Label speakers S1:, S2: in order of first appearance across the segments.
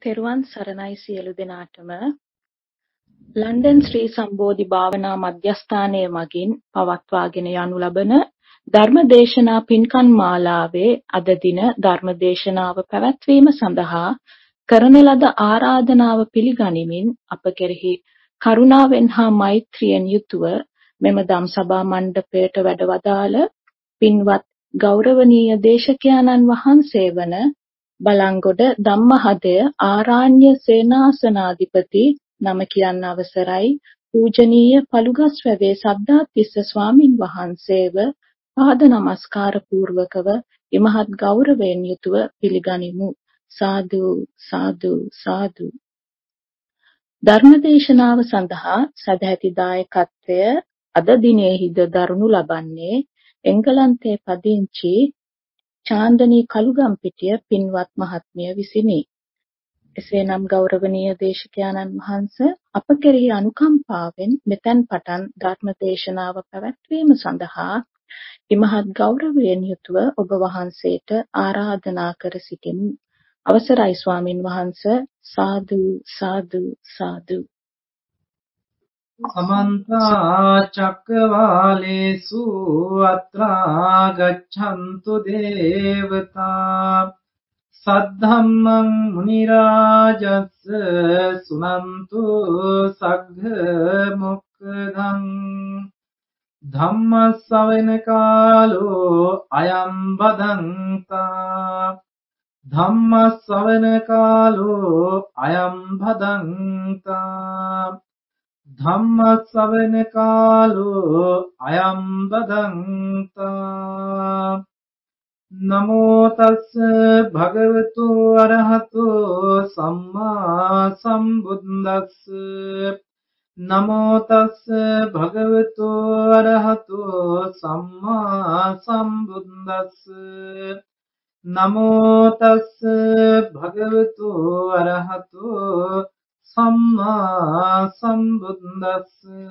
S1: තෙරුවන් සරණයි සියලු දෙනාටම. ලන්ඩන් ශ්‍රී සම්බෝධි භාවනා මධ්‍යස්ථානයේ මගින් පවත්වාගෙන යනු ලබන ධර්මදේශනා පින්කම් මාලාවේ අද දින ධර්මදේශනාව පැවැත්වීම සඳහා කරන ලද ආරාධනාව පිළිගනිමින් අප කෙරෙහි කරුණාවෙන් හා මෛත්‍රියෙන් යුතුව මෙම ධම්සභා මණ්ඩපයට වැඩවදාළ පින්වත් ගෞරවනීය දේශකයාණන් වහන්සේ වන බලංගොඩ ධම්මහදය ආරාණ්‍ය සේනාසනාධිපති නම කියන්න අවසරයි පූජනීය පළුගස්වැවේ සද්ධාතිස්ස ස්වාමින් වහන්සේව පාද නමස්කාර පූර්වකව ඉමහත් ගෞරවයෙන් යුතුව පිළිගනිමු. සාදු සාදු සාදු. ධර්මදේශනාව සඳහා සදැහැති දායකත්වය අද දිනෙහිද දරනු ලබන්නේ එංගලන්තයේ පදිංචි චාන්දනී කළුගම්පිටිය පින්වත් මහත්මිය විසිනි. එසේනම් ගෞරවනීය දේශකයාණන් වහන්සේ අප කෙරෙහි අනුකම්පාවෙන් මෙතෙන් පටන් ධර්ම දේශනාව පැවැත්වීම සඳහා ඉමහත් ගෞරවයෙන් යුතුව ඔබ වහන්සේට ආරාධනා කර සිටිමු. අවසරයි ස්වාමින් වහන්සේ. සාදු සාදු සාදු.
S2: සමන්ත චක්කවාලේසු අත්‍රා ගච්ඡන්තු දේවතා සද්ධම්මං මුනි රාජස්ස සුනන්තු සග්ග මොක්ඛදං ධම්ම ශ්‍රවණ කාලෝ අයං බදන්තා ධම්ම ශ්‍රවණ කාලෝ අයං බදන්තා ධම්ම ශ්‍රවණ කාලෝ අයං බදන්තා නමෝ තස්ස භගවතු අරහතෝ සම්මා සම්බුද්දස්ස නමෝ තස්ස භගවතු අරහතෝ සම්මා සම්බුද්දස්ස නමෝ තස්ස භගවතු අරහතෝ සම්මා සම්බුද්දස්ස.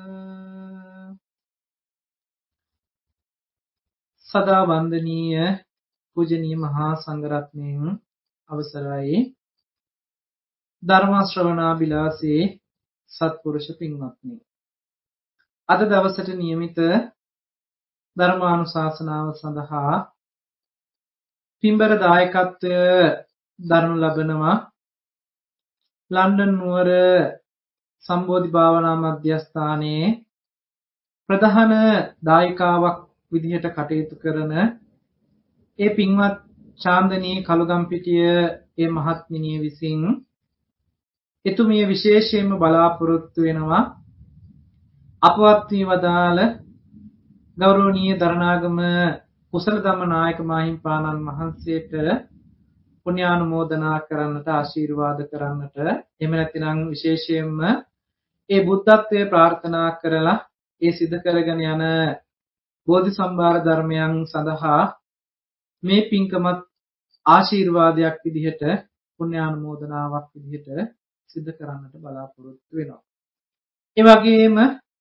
S2: සදා වන්දනීය පූජනීය මහා සංඝරත්නයන් අවසරයි. ධර්ම ශ්‍රවණාබිලාසී සත්පුරුෂ පින්වත්නි, අද දවසට නියමිත ධර්මානුශාසනාව සඳහා පින්බර දායකත්වය දරනු ලබනවා ලන්ඩන් නුවර සම්බෝධි භාවනා මධ්‍යස්ථානයේ ප්‍රධාන දායකාවක් විදිහට කටයුතු කරන ඒ පින්වත් චාන්දනී කළුගම්පිටිය ඒ මහත්මිනිය විසින් එතුමිය විශේෂයෙන්ම බලාපොරොත්තු වෙනවා අපවත් වී වදාළ ගෞරවනීය දරණාගම කුසල ධම්ම නායක මාහිම්පාණන් වහන්සේට පුණ්‍යානුමෝදනා කරන්නට ආශිර්වාද කරන්නට එහෙම නැත්නම් විශේෂයෙන්ම ඒ බුද්ධත්වයේ ප්‍රාර්ථනා කරලා ඒ සිදු කරගෙන යන බෝධි සම්භාර ධර්මයන් සඳහා මේ පින්කමත් ආශිර්වාදයක් විදිහට පුණ්‍යානුමෝදනාවක් විදිහට සිදු කරන්නට බලාපොරොත්තු වෙනවා. ඒ වගේම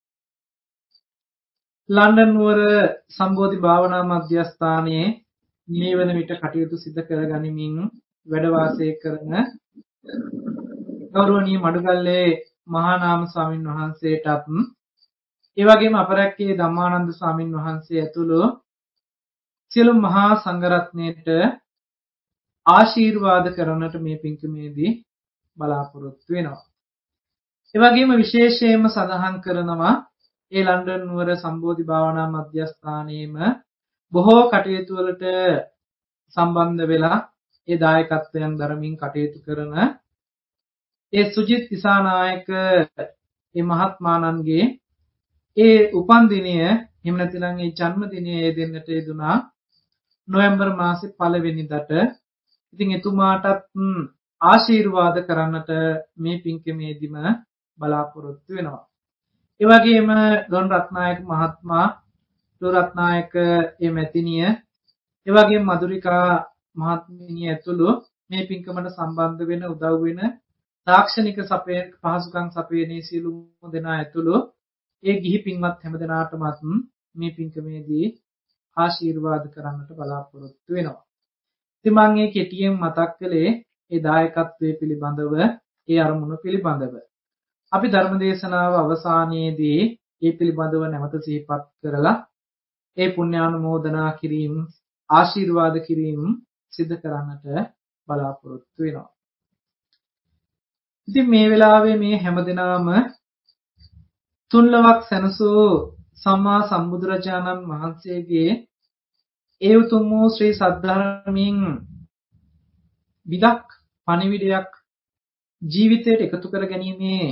S2: ලන්ඩන් නුවර සම්බෝධි භාවනා මධ්‍යස්ථානයේ මේ වන විට කටයුතු සිදු කරගනිමින් වැඩ වාසය කරන ගෞරවනීය මඩුගල්ලේ මහා නාම ස්වාමින් වහන්සේටත් ඒ වගේම අපරැක්කේ ධම්මානන්ද ස්වාමින් වහන්සේ ඇතුළු සියලු මහා සංඝරත්නයට ආශිර්වාද කරන්නට මේ පින්කමේදී බලාපොරොත්තු වෙනවා. ඒ වගේම විශේෂයෙන්ම සඳහන් කරනවා ඒ ලන්ඩන් නුවර සම්බෝධි භාවනා මධ්‍යස්ථානයේම බොහෝ කටයුතු වලට සම්බන්ධ වෙලා ඒ දායකත්වයන් දරමින් කටයුතු කරන ඒ සුජිත් දිසානායක ඒ මහත්මාණන්ගේ ඒ උපන් දිනය එහෙම නැත්නම් ඒ ජන්ම දිනය දෙන්නට යෙදුනා නොවැම්බර් මාසේ 1 වෙනිදාට. ඉතින් එතුමාටත් ආශිර්වාද කරන්නට මේ පින්කමේදීම බලාපොරොත්තු වෙනවා. ඒ වගේම ගොන් රත්නායක මහත්මයා රත්නායක ඒ මැතිණිය ඒ වගේම මధుරිකා මහත්මිය ඇතුළු මේ පින්කමට සම්බන්ධ වෙන උදව් වෙන තාක්ෂණික පහසුකම් සපයන්නේ සියලුම දෙනා ඇතුළු ඒ ගිහි පින්වත් හැමදෙනාටමත් මේ පින්කමේදී ආශිර්වාද කරන්නට බලාපොරොත්තු වෙනවා. ඉතින් මම මේ කෙටියෙන් මතක් කළේ ඒ දායකත්වයේ පිළිබඳව ඒ අරමුණ පිළිබඳව අපි ධර්ම දේශනාව අවසානයේදී ඒ පිළිබඳව නැවත සිහිපත් කරලා ඒ පුණ්‍යානුමෝදනා කිරීම ආශිර්වාද කිරීම සිදු කරන්නට බලාපොරොත්තු වෙනවා. ඉතින් මේ වෙලාවේ මේ හැමදෙනාම තුන්ලවක් සැනසූ සම්මා සම්බුදුරජාණන් වහන්සේගේ ඒ උතුම් වූ ශ්‍රී සද්ධර්මයෙන් විදක් පණිවිඩයක් ජීවිතයට එකතු කර ගැනීමේ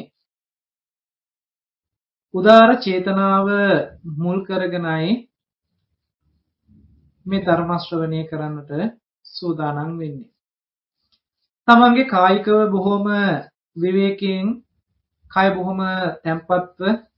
S2: උදාර චේතනාව මුල් කරගෙනයි මේ ධර්ම ශ්‍රවණය කරන්නට සූදානම් වෙන්නේ. තමන්ගේ කායිකව බොහොම විවේකයෙන් කය බොහොම තැම්පත්ව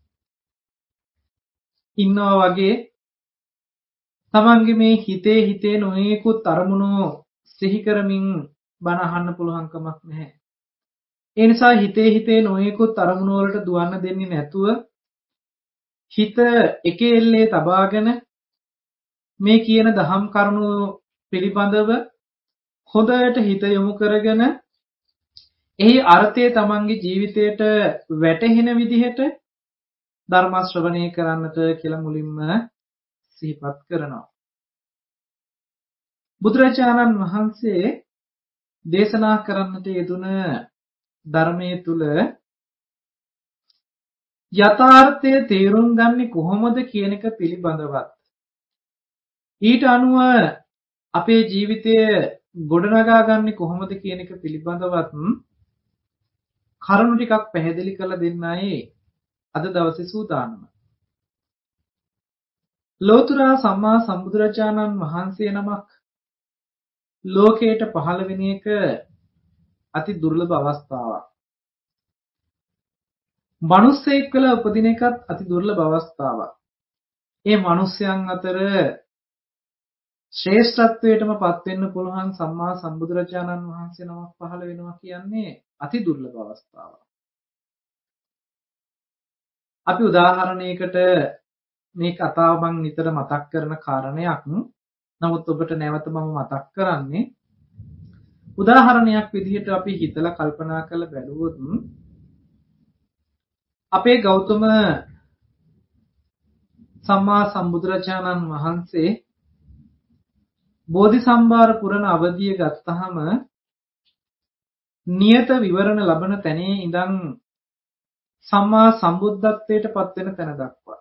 S2: ඉන්නවා වගේ තමන්ගේ මේ හිතේ නොයෙකුත් අරමුණු සිහි කරමින් බණ අහන්න පුළුවන් කමක් නැහැ. ඒ නිසා හිතේ නොයෙකුත් අරමුණු වලට දුවන්න දෙන්නේ නැතුව හිත එකෙල්ලේ තබාගෙන මේ කියන දහම් කරුණු පිළිබඳව හොඳට හිත යොමු කරගෙන එහි අර්ථය තමන්ගේ ජීවිතයට වැටහෙන විදිහට ධර්ම ශ්‍රවණය කරන්නට කියලා මුලින්ම සිහිපත් කරනවා. බුදුරජාණන් වහන්සේ දේශනා කරන්නට යෙදුන ධර්මයේ තුල යථාර්ථය තේරුම් ගන්නේ කොහොමද කියන එක පිළිබඳවත් ඊට අනුව අපේ ජීවිතය ගොඩනගා ගන්නේ කොහොමද කියන එක පිළිබඳවත් කරුණු ටිකක් පැහැදිලි කරලා දෙන්නයි අද දවසේ සූදානම. ලෝතර සම්මා සම්බුදුරජාණන් වහන්සේ නමක් ලෝකයට පහළ වෙන එක අති දුර්ලභ අවස්ථාවක්. මිනිස්සෙක් කියලා උපදින එකත් අති දුර්ලභ අවස්ථාවක්. ඒ මිනිස්යන් අතර ශ්‍රේෂ්ඨත්වයටම පත් වෙන්න පුළුවන් සම්මා සම්බුදුරජාණන් වහන්සේ නමක් පහළ වෙනවා කියන්නේ අති දුර්ලභ අවස්ථාවක්. අපි උදාහරණයකට මේ කතාව මම නිතර මතක් කරන කාරණයක්. නමුත් ඔබට නැවත මම මතක් කරන්නේ උදාහරණයක් විදිහට අපි හිතලා කල්පනා කරලා බැලුවොත් අපේ ගෞතම සම්මා සම්බුදුරජාණන් වහන්සේ බෝධි සම්භාර පුරණ අවධිය ගත්තාම නියත විවරණ ලබන තැනේ ඉඳන් සම්මා සම්බුද්ධත්වයට පත් වෙන තැන දක්වා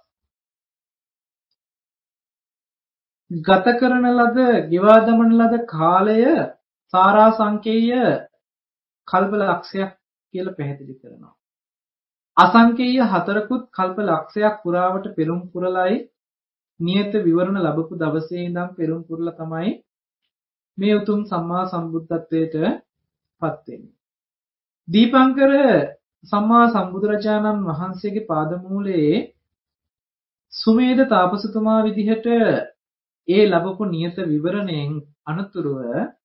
S2: ගත කරන ලද, ගෙවා දමන ලද කාලය සාරා සංකේය කල්ප ලක්ෂයක් කියලා පැහැදිලි කරනවා. අසංකේය හතරකුත් කල්ප ලක්ෂයක් පුරාවට පෙරම් පුරලයි නියත විවරණ ලැබපු දවසේ ඉඳන් පෙරම් පුරලා තමයි මේ උතුම් සම්මා සම්බුද්ධත්වයට පත් වෙන්නේ. දීපංකර සම්මා සම්බුදුරජාණන් වහන්සේගේ පාදමූලයේ සුමේද තාපසතුමා විදිහට ඒ ලැබපු නියත විවරණයෙන් අනතුරුව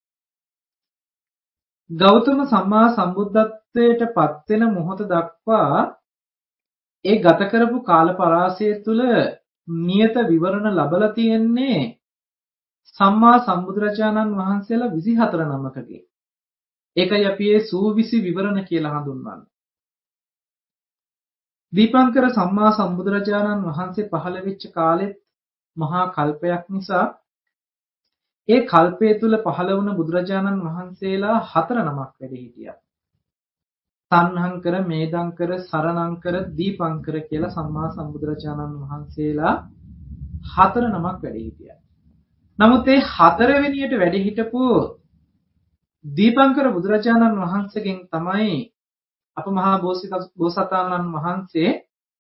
S2: ගෞතම සම්මා සම්බුද්ධත්වයට පත් වෙන මොහොත දක්වා ඒ ගත කරපු කාල පරාසය තුළ නියත විවරණ ලැබලා තියෙන්නේ සම්මා සම්බුදුරජාණන් වහන්සේලා 24 නමකගේ. ඒකයි අපි ඒ සූවිසි විවරණ කියලා හඳුන්වන්නේ. දීපංකර සම්මා සම්බුදුරජාණන් වහන්සේ පහළ වෙච්ච කාලෙත් මහා කල්පයක් නිසා ඒ කල්පය තුල පහළ වුණ බුදුරජාණන් වහන්සේලා 4 නමක් වැඩ හිටියා. තණ්හංකර, මේදංකර, සරණංකර, දීපංකර කියලා සම්මා සම්බුදුරජාණන් වහන්සේලා 4 නමක් වැඩ හිටියා. නමුත් ඒ 4 වෙනියට වැඩ හිටපු දීපංකර බුදුරජාණන් වහන්සේගෙන් තමයි අප මහා බෝසතාණන් වහන්සේ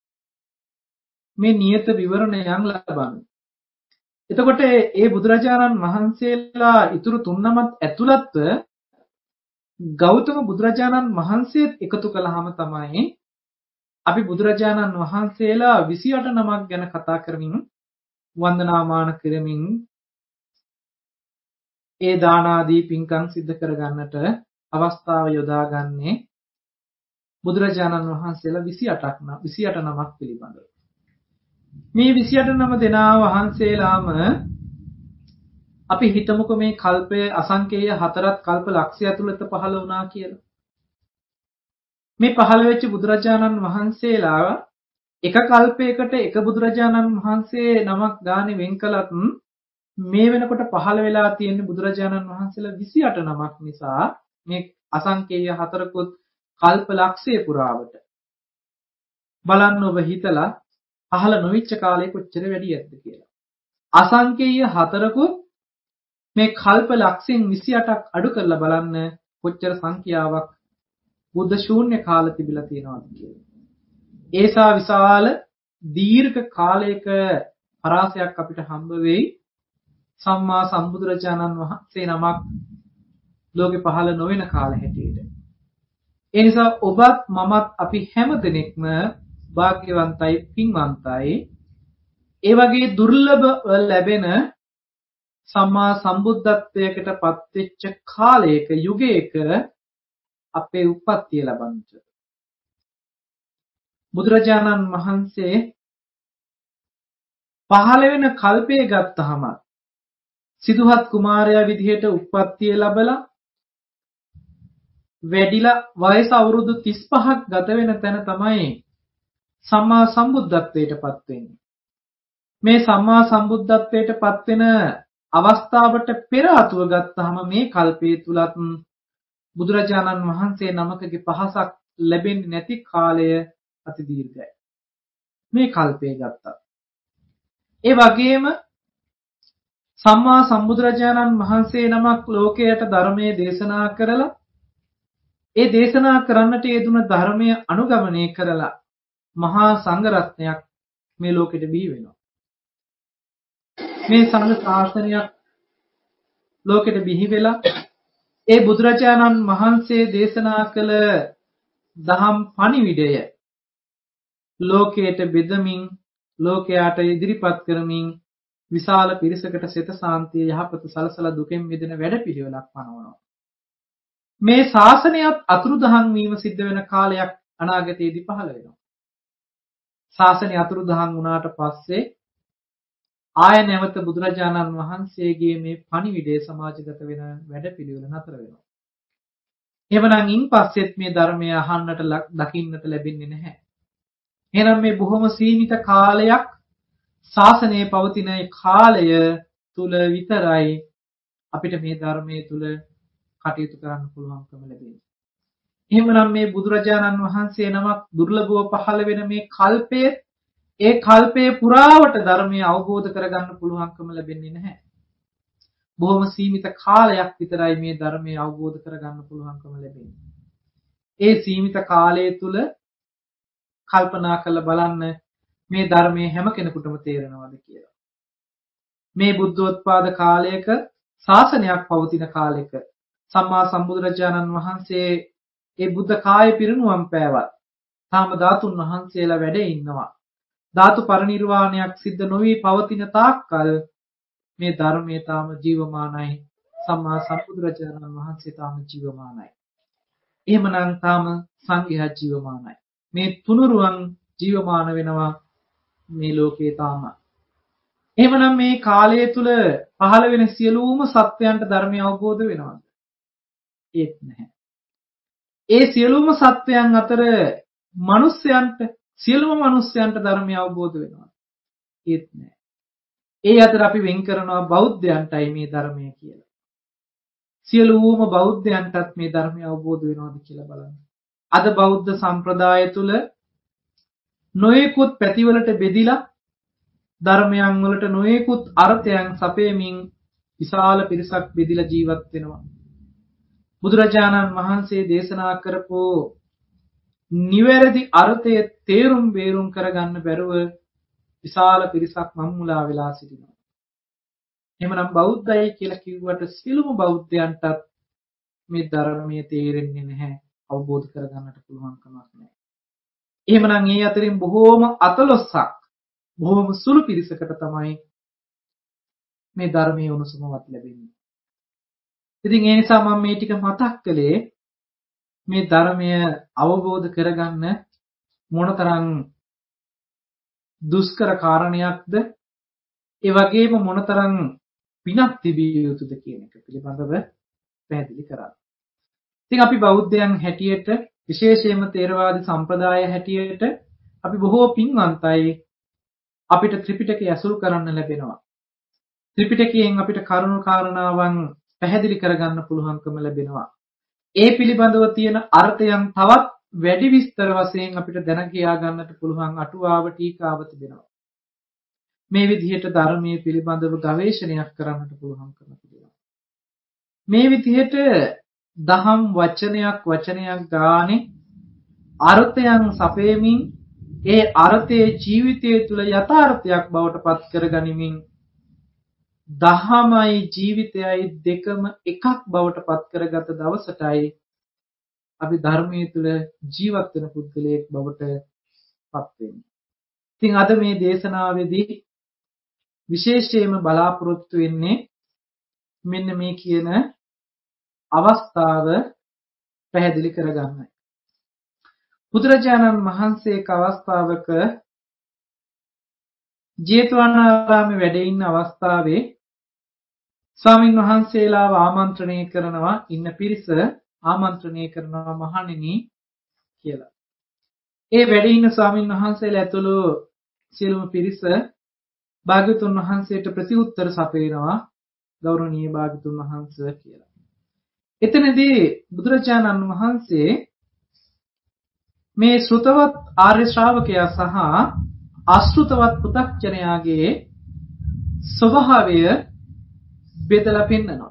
S2: මේ නියත විවරණයන් ලබන්නේ. එතකොට ඒ බුදුරජාණන් වහන්සේලා ඉතුරු 3 නමත් ඇතුළත්ව ගෞතම බුදුරජාණන් වහන්සේත් එකතු කළාම තමයි අපි බුදුරජාණන් වහන්සේලා 28 නමක් ගැන කතා කරමින් වන්දනාමාන කරමින් ඒ දාන ආදී පින්කම් සිද්ධ කරගන්නට අවස්ථාව යොදාගන්නේ බුදුරජාණන් වහන්සේලා 28 නමක් පිළිබඳව. මේ 28 නම දෙනා වහන්සේලාම අපි හිතමුකෝ මේ කල්පය අසංකේය 4ක් කල්ප ලක්ෂය ඇතුළත පහළ වුණා කියලා. මේ පහළ වෙච්ච බුදුරජාණන් වහන්සේලා එක කල්පයකට එක බුදුරජාණන් වහන්සේ නමක් ගානේ වෙන් කළත් මේ වෙනකොට පහළ වෙලා තියෙන බුදුරජාණන් වහන්සේලා 28 නමක් නිසා මේ අසංකේය 4කුත් කල්ප ලක්ෂය පුරාවට බලන්න ඔබ හිතලා පහළ නොවිච්ච කාලේ කොච්චර වැඩියක්ද කියලා. අසංකේය 4කුත් මේ කල්ප ලක්ෂයෙන් 28ක් අඩු කරලා බලන්න කොච්චර සංඛ්‍යාවක් බුද්ධ ශූන්‍ය කාල තිබිලා තියෙනවද කියලා. ඒසා විශාල දීර්ඝ කාලයක පරාසයක් අපිට හම්බ වෙයි සම්මා සම්බුදුරජාණන් වහන්සේ නමක් ලෝකේ පහළ නොවන කාල හැටියට. ඒ නිසා ඔබත් මමත් අපි හැම දෙනෙක්ම වාග්යවන්තයි පින්වන්තයි. ඒ වගේ දුර්ලභ ලැබෙන සම්මා සම්බුද්ධත්වයකට පත්වෙච්ච කාලයක යුගයක අපේ උප්පත්තිය ලබන්නට බුදුරජාණන් වහන්සේ පහළ වෙන කල්පය ගත්තහම සිදුහත් කුමාරයා විදිහට උප්පත්තිය ලැබලා වැඩිලා වයස අවුරුදු 35ක් ගත වෙන තැන තමයි සම්මා සම්බුද්ධත්වයට පත් වෙන්නේ. මේ සම්මා සම්බුද්ධත්වයට පත් වෙන අවස්ථාවට පෙර ආතුව ගත්තාම මේ කල්පයේ තුලත් බුදුරජාණන් වහන්සේ නමකගේ පහසක් ලැබෙන්නේ නැති කාලය අති දීර්ඝයි. මේ කල්පයේ ගත්තා. ඒ වගේම සම්මා සම්බුදුරජාණන් වහන්සේ නමක් ලෝකයට ධර්මයේ දේශනා කරලා ඒ දේශනා කරන්නට යෙදුන ධර්මය අනුගමනය කරලා මහා සංඝ රත්නයක් මේ ලෝකෙට බිහි වෙනවා. මේ සංඝ ශාසනයක් ලෝකෙට බිහි වෙලා ඒ බුදුරජාණන් වහන්සේ දේශනා කළ දහම් පණිවිඩය ලෝකයට බෙදමින් ලෝකයට ඉදිරිපත් කරමින් විශාල පිරිසකට සිත සාන්තිය යහපත සලසලා දුකෙන් මිදෙන වැඩපිළිවෙලක් පනවනවා. මේ ශාසනයත් අතුරුදහන් වීම සිද්ධ වෙන කාලයක් අනාගතයේදී පහළ වෙනවා. ශාසනය අතුරුදහන් වුණාට පස්සේ ආය නැවත බුදුරජාණන් වහන්සේගේ මේ පණිවිඩය සමාජගත වෙන වැඩපිළිවෙල නතර වෙනවා. එවනම් ඉන් පස්සෙත් මේ ධර්මය අහන්නට දකින්නට ලැබෙන්නේ නැහැ. එහෙනම් මේ බොහොම සීමිත කාලයක් ශාසනයේ පවතින කාලය තුල විතරයි අපිට මේ ධර්මයේ තුල කටයුතු කරන්න පුළුවන්කම ලැබෙන්නේ. එහෙමනම් මේ බුදුරජාණන් වහන්සේ නමක් දුර්ලභව පහළ වෙන මේ කල්පයේ ඒ කල්පයේ පුරාවට ධර්මය අවබෝධ කරගන්න පුළුවන්කම ලැබෙන්නේ නැහැ. බොහොම සීමිත කාලයක් විතරයි මේ ධර්මය අවබෝධ කරගන්න පුළුවන්කම ලැබෙන්නේ. ඒ සීමිත කාලය තුල කල්පනා කරලා බලන්න මේ ධර්මයේ හැම කෙනෙකුටම තේරෙනවද කියලා. මේ බුද්ධෝත්පාද කාලයක ශාසනයක් පවතින කාලයක සම්මා සම්බුදුරජාණන් වහන්සේ ඒ බුද්ධ කාය පිරිනුවම් පෑවත් තාම ධාතුන් වහන්සේලා වැඩ ඉන්නවා. ධාතු පරිනිර්වාණයක් සිද්ධ නොවි පවතින තාක්කල් මේ ධර්මයේ තාම ජීවමානයි. සම්මා සම්බුදුරජාණන් වහන්සේ තාම ජීවමානයි. එහෙමනම් තාම සංඝයා ජීවමානයි. මේ තුනුරුවන් ජීවමාන වෙනවා මේ ලෝකේ තාම. එහෙමනම් මේ කාලය තුල පහළ වෙන සියලුම සත්වයන්ට ධර්මය අවබෝධ වෙනවද? ඒත් නැහැ. ඒ සියලුම සත්වයන් අතර මිනිස්යන්ට සියලුම මිනිස්යන්ට ධර්මය අවබෝධ වෙනවා. ඒත් නැහැ. ඒ අතර අපි වෙන් කරනවා බෞද්ධයන්ටයි මේ ධර්මය කියලා. සියලුම බෞද්ධයන්ටත් මේ ධර්මය අවබෝධ වෙනවද කියලා බලන්න. අද බෞද්ධ සම්ප්‍රදාය තුල නොයෙකුත් පැතිවලට බෙදිලා ධර්මයන් වලට නොයෙකුත් අර්ථයන් සපයමින් විශාල පිරිසක් බෙදිලා ජීවත් වෙනවා. බුදුරජාණන් වහන්සේ දේශනා කරපු නිවැරදි අර්ථයේ තේරුම් බේරුම් කරගන්න බැරුව විශාල පිරිසක් මම්මුලා වෙලා සිටිනවා. එහෙමනම් බෞද්ධයි කියලා කිව්වට සියලුම බෞද්ධයන්ටත් මේ ධර්මයේ තේරෙන්නේ නැහැ. අවබෝධ කරගන්නට පුළුවන් කමක් නැහැ. එහෙමනම් මේ අතරින් බොහෝම අතලොස්සක් බොහෝම සුළු පිරිසකට තමයි මේ ධර්මයේ උණුසුමවත් ලැබෙන්නේ. ඉතින් ඒ නිසා මම මේ ටික මතක් කළේ මේ ධර්මය අවබෝධ කරගන්න මොනතරම් දුෂ්කර කාරණයක්ද ඒ වගේම මොනතරම් පිනක් තිබිය යුතුද කියන එක පිළිබඳව පැහැදිලි කරා. ඉතින් අපි බෞද්ධයන් හැටියට විශේෂයෙන්ම ථේරවාදී සම්ප්‍රදාය හැටියට අපි බොහෝ පින්වන්තයි. අපිට ත්‍රිපිටකය ඇසුරු කරන්න ලැබෙනවා. ත්‍රිපිටකයෙන් අපිට කරුණු කාරණාවන් පැහැදිලි කරගන්න පුළුවන්කම ලැබෙනවා. ඒ පිළිබඳව තියෙන අර්ථයන් තවත් වැඩි විස්තර වශයෙන් අපිට දැන කියා ගන්නට පුළුවන් අටුවාව ටීකාව තිබෙනවා. මේ විදිහට ධර්මයේ පිළිබඳව ගවේෂණයක් කරන්නට පුළුවන්කම තිබෙනවා. මේ විදිහට දහම් වචනයක් ගානේ අර්ථයන් සපයමින් ඒ අර්ථයේ ජීවිතය තුළ යථාර්ථයක් බවට පත් කරගනිමින් දහමයි ජීවිතයයි දෙකම එකක් බවට පත් කරගත දවසටයි අපි ධර්මයේ තුල ජීවත් වෙන පුද්ගලයෙක් බවට පත් වෙන්නේ. ඉතින් අද මේ දේශනාවේදී විශේෂයෙන්ම බලාපොරොත්තු වෙන්නේ මෙන්න මේ කියන අවස්ථාව පැහැදිලි කරගන්නයි. බුදුරජාණන් වහන්සේ එක් අවස්ථාවක ජේතවනාරාමේ වැඩ ඉන්න අවස්ථාවේ ස්වාමින් වහන්සේලාව ආමන්ත්‍රණය කරනවා ඉන්න පිරිස ආමන්ත්‍රණය කරනවා මහණෙනි කියලා. ඒ වැඩ ඉන්න ස්වාමින් වහන්සේලා ඇතුළු සියලුම පිරිස භාග්‍යවතුන් වහන්සේට ප්‍රතිඋත්තර සපයනවා ගෞරවනීය භාග්‍යවතුන් වහන්සේ කියලා. එතනදී බුදුරජාණන් වහන්සේ මේ ශ්‍රුතවත් ආර්ය ශ්‍රාවකයා සහ අශ්‍රුතවත් පුතග්ජනයාගේ ස්වභාවය බෙදලා පෙන්නනවා.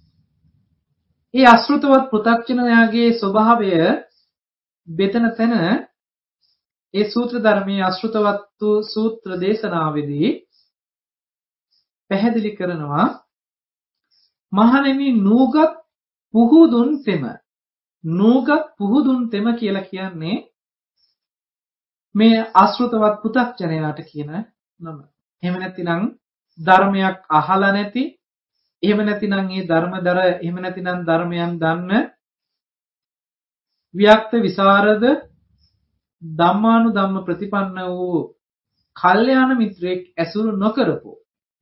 S2: ඒ අශ්‍රුතවත් පුතග්ජනයාගේ ස්වභාවය බෙදන තැන ඒ සූත්‍ර ධර්මයේ අශ්‍රුතවත් සූත්‍ර දේශනාවේදී පැහැදිලි කරනවා මහණෙනි නූගත් පුහුදුන් තෙම කියලා කියන්නේ මේ අශ්‍රුතවත් පුතග්ජනයාට කියන නම. එහෙම නැතිනම් ධර්මයක් අහලා නැති, එහෙම නැතිනම් මේ ධර්මදර, එහෙම නැතිනම් ධර්මයන් දන්න වික්ත විසරද ධම්මානුධම්ම ප්‍රතිපන්න වූ කල්යාණ මිත්‍රයෙක් ඇසුරු නොකරපු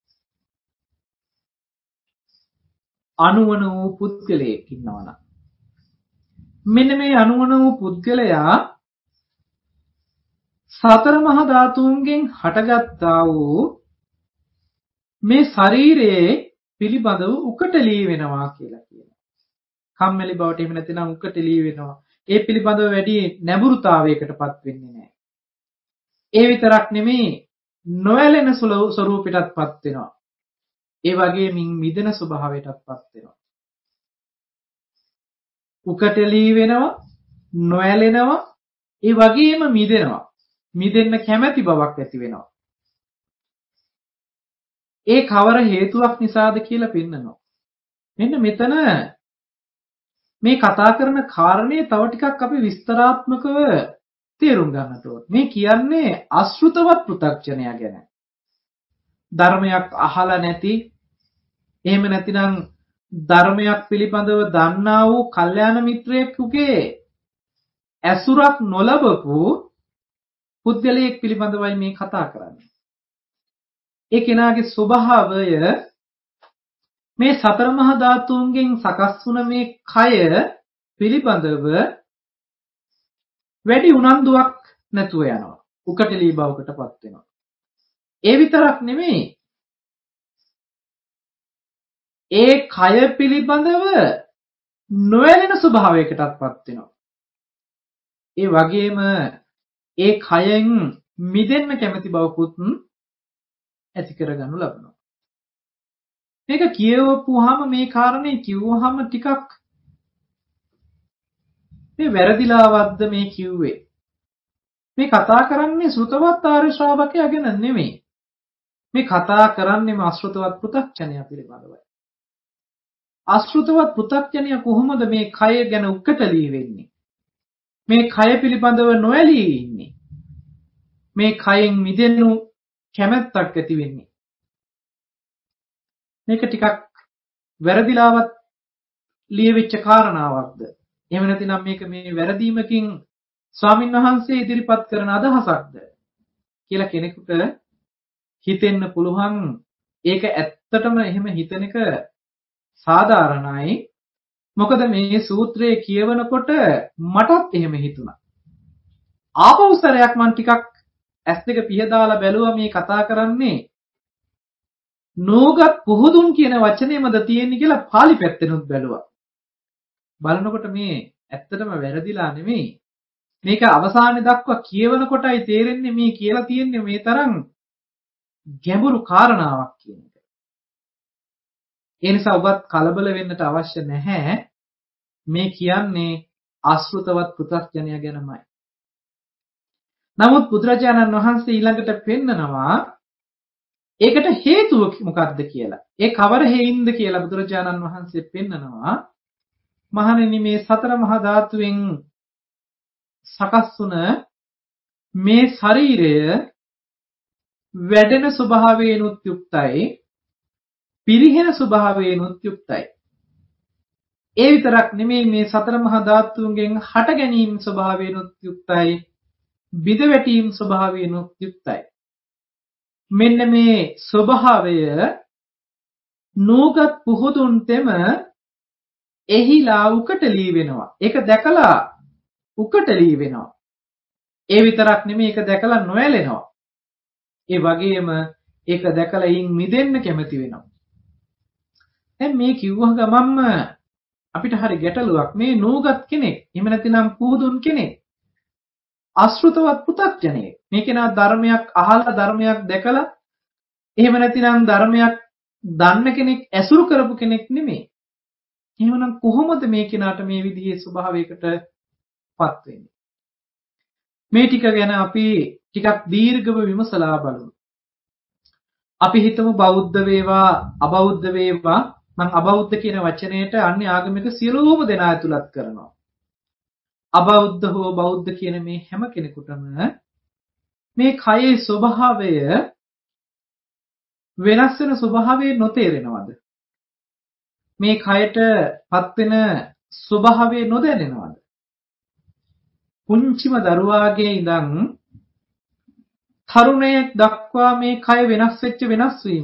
S2: අනුවන වූ පුද්ගලයෙක් ඉන්නවනම් මෙන්න මේ අනුවන වූ පුද්ගලයා සතර මහා ධාතුන්ගෙන් හටගත්තා වූ මේ ශරීරයේ පිළිබඳව උකටලී වෙනවා කියලා කියනවා. කම්මැලි බවට එහෙම නැතිනම් උකටලී වෙනවා. ඒ පිළිබඳව වැඩි නැඹුරුතාවයකටපත් වෙන්නේ නැහැ. ඒ විතරක් නෙමෙයි නොඇලෙන ස්වරූපයටපත් වෙනවා. ඒ වගේම මිදෙන ස්වභාවයටපත් වෙනවා. උකටලී වෙනවා, නොඇලෙනවා, ඒ වගේම මිදෙනවා. මිදෙන්න කැමැති බවක් ඇති වෙනවා. ඒ කවර හේතුවක් නිසාද කියලා පෙන්නනවා. මෙන්න මෙතන මේ කතා කරන කාරණේ තව ටිකක් අපි විස්තරාත්මකව තේරුම් ගන්නට ඕනේ. මේ කියන්නේ අශ්‍රුතවත් පෘථග්ජනයා ගැන. ධර්මයක් අහලා නැති, එහෙම නැතිනම් ධර්මයක් පිළිබඳව දන්නා වූ කල්යාණ මිත්‍රයෙකුගේ ඇසුරක් නොලබපු පුද්ගලයෙක් පිළිබඳවයි මේ කතා කරන්නේ. ඒ කෙනාගේ ස්වභාවය මේ සතර මහා ධාතුන්ගෙන් සකස් වුණ මේ කය පිළිබඳව වැඩි උනන්දුවක් නැතුව යනවා. උකටලී බවකටපත් වෙනවා. ඒ විතරක් නෙමෙයි ඒ කය පිළිබඳව නොඇලෙන ස්වභාවයකටපත් වෙනවා. ඒ වගේම ඒ කයෙන් මිදෙන්න කැමති බවකුත් ඇති කරගනු ලබනවා. මේක කියවපුවාම මේ කාරණේ කිව්වහම ටිකක් මේ වැරදිලාවක්ද මේ කිව්වේ. මේ කතා කරන්නේ ශ්‍රුතවත් ආර්ය ශ්‍රාවකයා ගැන නෙමෙයි. මේ කතා කරන්නේම අශ්‍රුතවත් පෘථග්ජනයා පිළිබඳවයි. අශ්‍රුතවත් පෘථග්ජනයා කොහොමද මේ කය ගැන උකටලී වෙන්නේ? මේ කය පිළිබඳව නොඇලී ඉන්නේ. මේ කයෙන් මිදෙන්නු කැමැත්තක් ඇති වෙන්නේ. මේක ටිකක් වැරදිලාවත් ලියවිච්ච කාරණාවක්ද? එහෙම නැතිනම් මේක මේ වැරදීමකින් ස්වාමින් වහන්සේ ඉදිරිපත් කරන අදහසක්ද කියලා කෙනෙකුට හිතෙන්න පුළුවන් ඒක ඇත්තටම එහෙම හිතන එක සාධාරණයි. මොකද මේ සූත්‍රයේ කියවනකොට මටත් එහෙම හිතුණා. ආපෞසරයක් මම ටිකක් ඇස් දෙක පිහදාලා බැලුවා මේ කතා කරන්නේ නෝගත් පුහුදුන් කියන වචනේමද තියෙන්නේ කියලා පාලි පැත්තෙනුත් බැලුවා. බලනකොට මේ ඇත්තටම වැරදිලා නෙමෙයි. මේක අවසානයේ දක්වා කියවන කොටයි තේරෙන්නේ මේ කියලා තියෙන්නේ මේ තරම් ගැඹුරු කාරණාවක් කියන එක. ඒ නිසා ඔබත් කලබල වෙන්නට අවශ්‍ය නැහැ. මේ කියන්නේ ආශ්‍රිතවත් පෘථග්ජනය ගැනමයි. නමුත් බුදුරජාණන් වහන්සේ ඊළඟට පෙන්නනවා ඒකට හේතුව මොකක්ද කියලා. ඒ කවර හේයින්ද කියලා බුදුරජාණන් වහන්සේ පෙන්නනවා. මහණෙනි මේ සතර මහා ධාතුවෙන් සකස් වුණ මේ ශරීරය වැඩෙන ස්වභාවයෙන්ුත් යුක්තයි, පිරිහෙන ස්වභාවයෙන්ුත් යුක්තයි. ඒ විතරක් නෙමෙයි මේ සතර මහා ධාතුන්ගෙන් හට ගැනීම ස්වභාවයෙන්ුත් යුක්තයි, බිඳ වැටීම් ස්වභාවයෙන්ුත් යුක්තයි. මෙන්න මේ ස්වභාවය නූගත් පුහුදුන්ටම එහිලා උකටලී වෙනවා. ඒක දැකලා උකටලී වෙනවා. ඒ විතරක් නෙමෙයි ඒක දැකලා නොඇලෙනවා. ඒ වගේම ඒක දැකලා ඊන් මිදෙන්න කැමති වෙනවා. දැන් මේ කිව්වහ ගමන්ම අපිට හරි ගැටලුවක්. මේ නූගත් කෙනෙක්, එහෙම නැතිනම් පුහුදුන් කෙනෙක්, අශෘතවත් පු탁ජනෙක්. මේ කෙනා ධර්මයක් අහලා ධර්මයක් දැකලා එහෙම නැතිනම් ධර්මයක් දන්න කෙනෙක් ඇසුරු කරපු කෙනෙක් නෙමෙයි. එහෙමනම් කොහොමද මේ කෙනාට මේ විදිහේ ස්වභාවයකටපත් වෙන්නේ? මේ ටික ගැන අපි ටිකක් දීර්ඝව විමසලා බලමු. අපි හිතමු බෞද්ධ වේවා අබෞද්ධ වේවා. මම අබෞද්ධ කියන වචනයට අන්‍ය ආගමික සියලුම දෙනා ඇතුළත් කරනවා. අබෞද්ධ හෝ බෞද්ධ කියන මේ හැම කෙනෙකුටම මේ කයේ ස්වභාවය වෙනස් වෙන ස්වභාවය නොතේරෙනවද? මේ කයටපත් වෙන ස්වභාවය නොදැනෙනවද? පුංචිම දරුවාගේ ඉඳන් තරුණයෙක් දක්වා මේ කය වෙනස් වෙච්ච වෙනස් වීම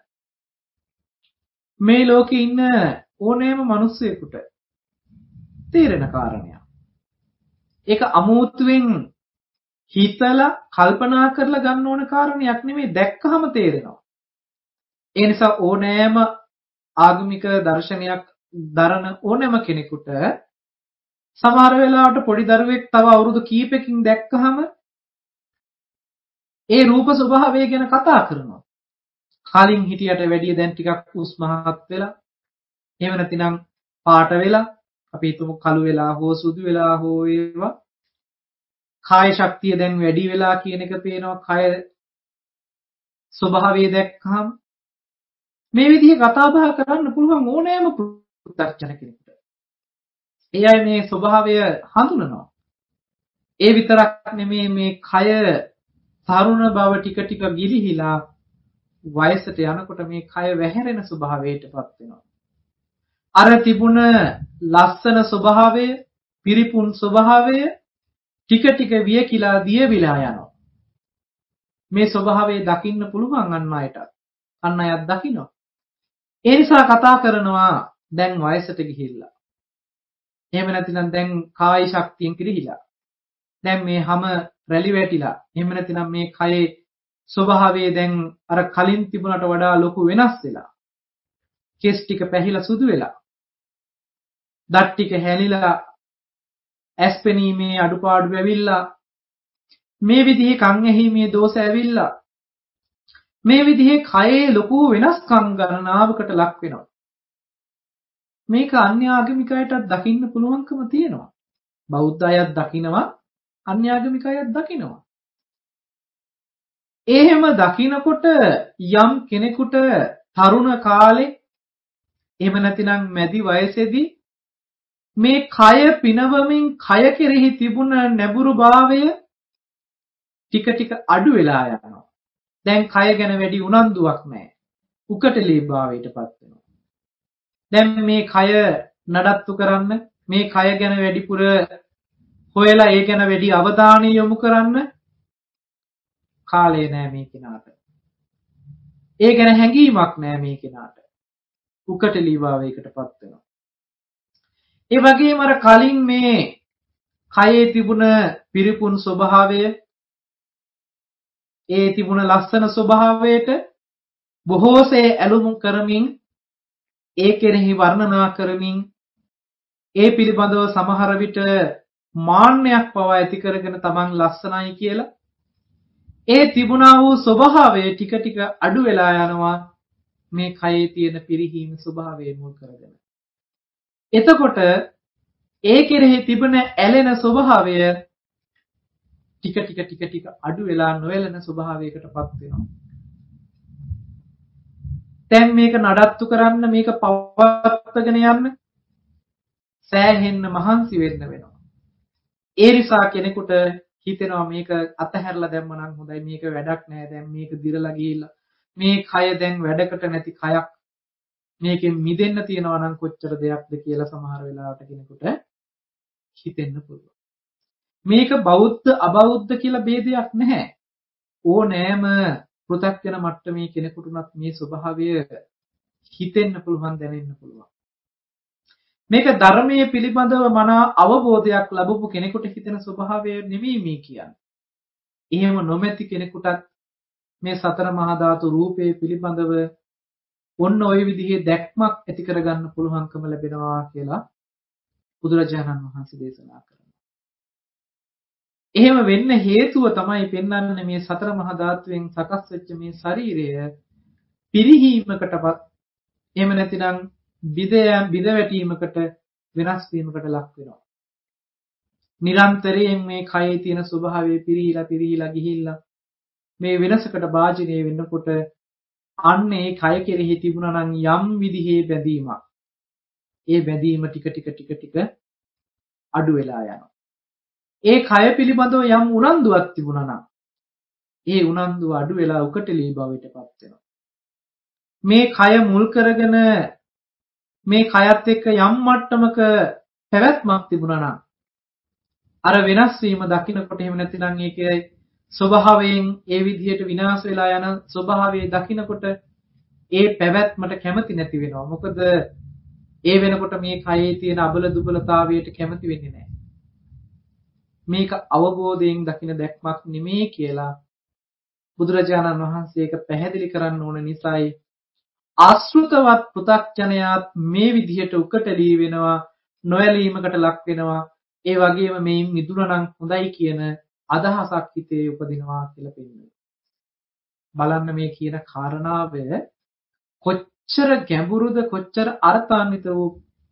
S2: මේ ලෝකේ ඉන්න ඕනෑම මිනිසෙකුට තේරෙන කාරණයක්. ඒක අමුතුවෙන් හිතලා කල්පනා කරලා ගන්න ඕන කාරණයක් නෙමෙයි, දැක්කහම තේරෙනවා. ඒ නිසා ඕනෑම ආගමික දර්ශනයක් දරන ඕනෑම කෙනෙකුට සමහර වෙලාවට පොඩි දරුවෙක් තව අවුරුදු කීපකින් දැක්කහම ඒ රූප ස්වභාවය ගැන කතා කරනවා. කලින් හිටියට වැඩිය දැන් ටිකක් උස්මහත් වෙලා, එහෙම නැතිනම් පාට වෙලා, අපි හිතමු කළු වෙලා හෝ සුදු වෙලා හෝ ඒවා. කාය ශක්තිය දැන් වැඩි වෙලා කියන එක පේනවා. කය ස්වභාවය දැක්කහම මේ විදිහේ කතා බහ කරන්න පුළුවන් ඕනෑම පු탁ජන කෙනෙකුට. ඒ අය මේ ස්වභාවය හඳුනනවා. ඒ විතරක් නෙමේ මේ කය තරුණ බව ටික ටික ගිලිහිලා වයසට යනකොට මේ කය වැහැරෙන ස්වභාවයටපත් වෙනවා. අර තිබුණ ලස්සන ස්වභාවය, පිරිපුන් ස්වභාවය ටික ටික වියකිලා දියවිලා යනවා. මේ ස්වභාවය දකින්න පුළුවන් අන් අයට. අන් අයත් දකිනවා. ඒ නිසා කතා කරනවා දැන් වයසට ගිහිල්ලා. එහෙම නැතිනම් දැන් කාය ශක්තියෙන් කිරිහිලා. දැන් මේ හැම රැලි වැටිලා. එහෙම නැතිනම් මේ කයේ ස්වභාවය දැන් අර කලින් තිබුණට වඩා ලොකු වෙනස් වෙලා. කෙස් ටික පැහිලා සුදු වෙලා. දත් ටික හැලිලා, ඇස් පෙනීමේ අඩුපාඩු වෙවිලා. මේ විදිහේ කන් ඇහිීමේ දෝෂ ඇවිල්ලා. මේ විදිහේ කයේ ලොකු වෙනස්කම් ගණනාවකට ලක් වෙනවා. මේක අන්‍ය ආගමිකයටත් දකින්න පුළුවන්කම තියෙනවා. බෞද්ධ අයත් දකිනවා, අන්‍ය ආගමිකයත් දකිනවා. එහෙම දකිනකොට යම් කෙනෙකුට තරුණ කාලේ එහෙම නැතිනම් මැදි වයසේදී මේ කය පිනවමින් කය කෙරෙහි තිබුණ නැඹුරු භාවය ටික ටික අඩු වෙලා යනවා. දැන් කය ගැන වැඩි උනන්දුවක් නැහැ. උකටලී භාවයටපත් වෙනවා. දැන් මේ කය නඩත්තු කරන්න, මේ කය ගැන වැඩිපුර හොයලා ඒ ගැන වැඩි අවධානය යොමු කරන්න කාලය නැහැ මේ කෙනාට. ඒ ගැන හැඟීමක් නැහැ මේ කෙනාට. උකටලී භාවයකටපත් වෙනවා. ඒ වගේම අර කලින් මේ කයේ තිබුණ පිරිපුන් ස්වභාවය, ඒ තිබුණ ලස්සන ස්වභාවයට බොහෝසේ ඇලුම් කරමින්, ඒ කෙරෙහි වර්ණනා කරමින්, ඒ පිළිබඳව සමහර විට මාන්නයක් පවා ඇති කරගෙන තමන් ලස්සනයි කියලා ඒ තිබුණා වූ ස්වභාවය ටික ටික අඩු වෙලා යනවා මේ කයේ තියෙන පිරිහීම ස්වභාවය මුල් කරගෙන. එතකොට ඒ කෙරෙහි තිබෙන ඇලෙන ස්වභාවය ටික ටික අඩු වෙලා නොඇලෙන ස්වභාවයකටපත් වෙනවා. දැන් මේක නඩත්තු කරන්න, මේක පවත්වාගෙන යන්න සෑහෙන්න මහන්සි වෙන්න වෙනවා. ඒ නිසා කෙනෙකුට හිතෙනවා මේක අතහැරලා දැම්මනම් හොඳයි, මේක වැඩක් නෑ, දැන් මේක දිරලා ගිහිල්ලා මේ කය දැන් වැඩකට නැති කයක්, මේකෙන් මිදෙන්න තියනවා නම් කොච්චර දෙයක්ද කියලා සමහර වෙලාවට කෙනෙකුට හිතෙන්න පුළුවන්. මේක බෞද්ධ අබෞද්ධ කියලා ભેදයක් නැහැ. ඕනෑම පෘථග්ජන මට්ටමේ කෙනෙකුටුත් මේ ස්වභාවය හිතෙන්න පුළුවන්, දැනෙන්න පුළුවන්. මේක ධර්මයේ පිළිබඳව මනා අවබෝධයක් ලැබපු කෙනෙකුට හිතෙන ස්වභාවය නෙමෙයි මේ කියන්නේ. එහෙම නොමැති කෙනෙකුටත් මේ සතර මහා ධාතු රූපයේ පිළිබඳව ඔන්න ওই විදිහේ දැක්මක් ඇති කරගන්න පුළුවන්කම ලැබෙනවා කියලා බුදුරජාණන් වහන්සේ දේශනා කරනවා. එහෙම වෙන්න හේතුව තමයි පෙන්වන්නේ මේ සතර මහා ධාතුවෙන් සකස් වෙච්ච මේ ශරීරය පිරිහීමකටපත්, එහෙම නැතිනම් බිඳ වැටීමකට, වෙනස් වීමකට ලක් වෙනවා. නිරන්තරයෙන් මේ කයේ තියෙන ස්වභාවය පිරිහිලා ගිහිල්ලා මේ වෙනසකට භාජනය වෙනකොට අන්න ඒ කය කෙරෙහි තිබුණා නම් යම් විදිහේ බැඳීමක්, ඒ බැඳීම ටික ටික අඩු වෙලා යනවා. ඒ කය පිළිබඳව යම් උනන්දුවක් තිබුණා නම් ඒ උනන්දුව අඩු වෙලා උකටලී භවයටපත් වෙනවා. මේ කය මුල් කරගෙන මේ කයත් එක්ක යම් මට්ටමක පැවැත්මක් තිබුණා නම් අර වෙනස් වීම දකින්නකොට, එහෙම නැතිනම් ඒකේ ස්වභාවයෙන් ඒ විදිහට විනාශ වෙලා යන ස්වභාවය දකින්නකොට ඒ පැවැත්මට කැමති නැති වෙනවා. මොකද ඒ වෙනකොට මේ කයේ තියෙන අබල දුබලතාවයට කැමති වෙන්නේ නැහැ. මේක අවබෝධයෙන් දකින දැක්මක් නෙමෙයි කියලා බුදුරජාණන් වහන්සේ ඒක පැහැදිලි කරන්න ඕන නිසායි ආශ්‍රිතවත් පෘථග්ජනයාත් මේ විදිහට උකටලී වෙනවා, නොයලීමකට ලක් වෙනවා. ඒ වගේම මේ මිදුණනම් හොඳයි කියන අදහසක් හිතේ උපදිනවා කියලා පෙන්නනවා. බලන්න මේ කියන කාරණාව කොච්චර ගැඹුරුද, කොච්චර අර්ථාන්විත වූ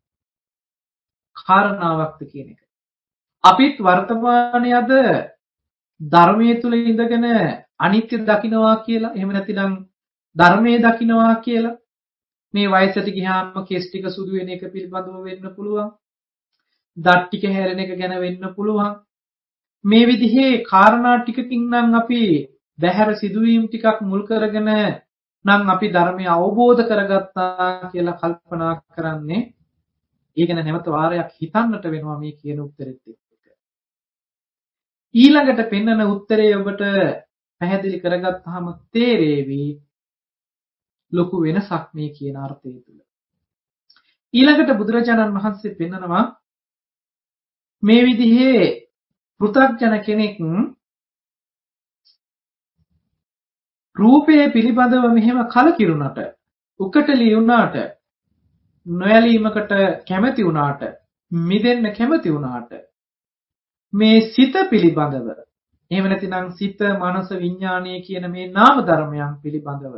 S2: කාරණාවක්ද කියන එක. අපිත් වර්තමානයේ අද ධර්මයේ තුල ඉඳගෙන අනිත්‍ය දකින්නවා කියලා, එහෙම නැතිනම් ධර්මයේ දකින්නවා කියලා, මේ වයසට ගියාම කෙස් ටික සුදු වෙන එක පිළිබඳව වෙන්න පුළුවන්, දත් ටික හැරෙන එක ගැන වෙන්න පුළුවන්. මේ විදිහේ කාරණා ටිකකින් නම් අපි බහැර සිදුවීම් ටිකක් මුල් කරගෙන නම් අපි ධර්මය අවබෝධ කරගත්තා කියලා කල්පනා කරන්නේ. ඒ ගැන නැවත වාරයක් හිතන්නට වෙනවා මේ කියන උත්තරෙත් එක්ක. ඊළඟට පෙන්වන උත්තරේ ඔබට පැහැදිලි කරගත්තාම තේරෙවි ලොකු වෙනසක් මේ කියන අර්ථය තුල. ඊළඟට බුදුරජාණන් වහන්සේ පෙන්නනවා මේ විදිහේ පෘථග්ජන කෙනෙක් රූපයේ පිළිබඳව මෙහෙම කලකිරුණාට, උකටලී වුණාට, නොයලීමකට කැමති වුණාට, මිදෙන්න කැමති වුණාට මේ සිත පිළිබඳව, එහෙම නැතිනම් සිත, මනස, විඥානය කියන මේ නාම ධර්මයන් පිළිබඳව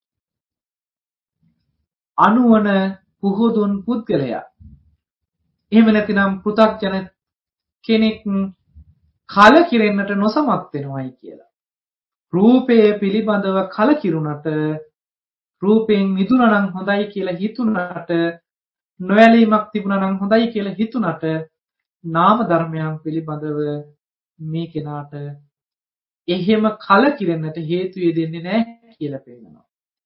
S2: අනුවන පුහුදුන් පුද්ගලයා, එහෙම නැතිනම් පෘථග්ජන කෙනෙක් කලකිරෙන්නට නොසමත් වෙනවයි කියලා. රූපයේ පිළිබඳව කලකිරුණට, රූපයෙන් මිදුණා නම් හොඳයි කියලා හිතුණාට, නොයලීමක් තිබුණා නම් හොඳයි කියලා හිතුණාට, නාම ධර්මයන් පිළිබඳව මේ කෙනාට එහෙම කලකිරෙන්නට හේතු දෙන්නේ නැහැ කියලා පෙන්නනවා.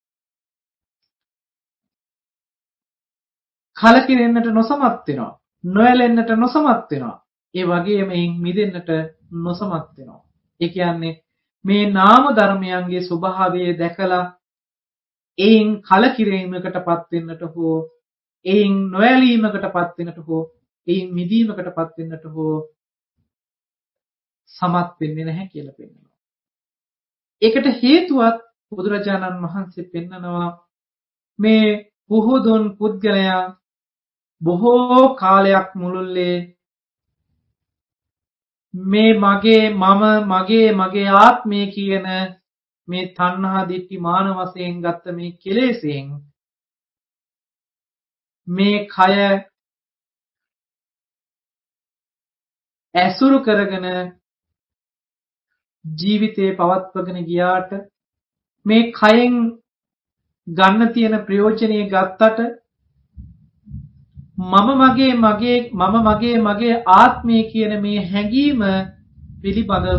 S2: කලකිරෙන්නට නොසමත් වෙනවා, නොයැලෙන්නට නොසමත් වෙනවා, ඒ වගේම මිදෙන්නට නොසමත් වෙනවා. ඒ කියන්නේ මේ නාම ධර්මයන්ගේ ස්වභාවය දැකලා එයින් කලකිරීමකටපත් වෙන්නට හෝ එයින් නොඇලීමකටපත් වෙන්නට හෝ එයින් මිදීමකටපත් වෙන්නට හෝ සමත් වෙන්නේ නැහැ කියලා පෙන්නනවා. ඒකට හේතුවත් බුදුරජාණන් වහන්සේ පෙන්නනවා මේ පුහුදුන් පුද්ගලයා බොහෝ කාලයක් මුළුල්ලේ මේ මගේ ආත්මය කියන මේ තණ්හා දිට්ඨි මාන වශයෙන් ගත්ත මේ කෙලෙසෙන් මේ කය ඇසුරු කරගෙන ජීවිතේ පවත්වගෙන ගියාට මේ කයෙන් ගන්න තියෙන ප්‍රයෝජනෙ ගත්තට මගේ ආත්මය කියන මේ හැඟීම පිළිබඳව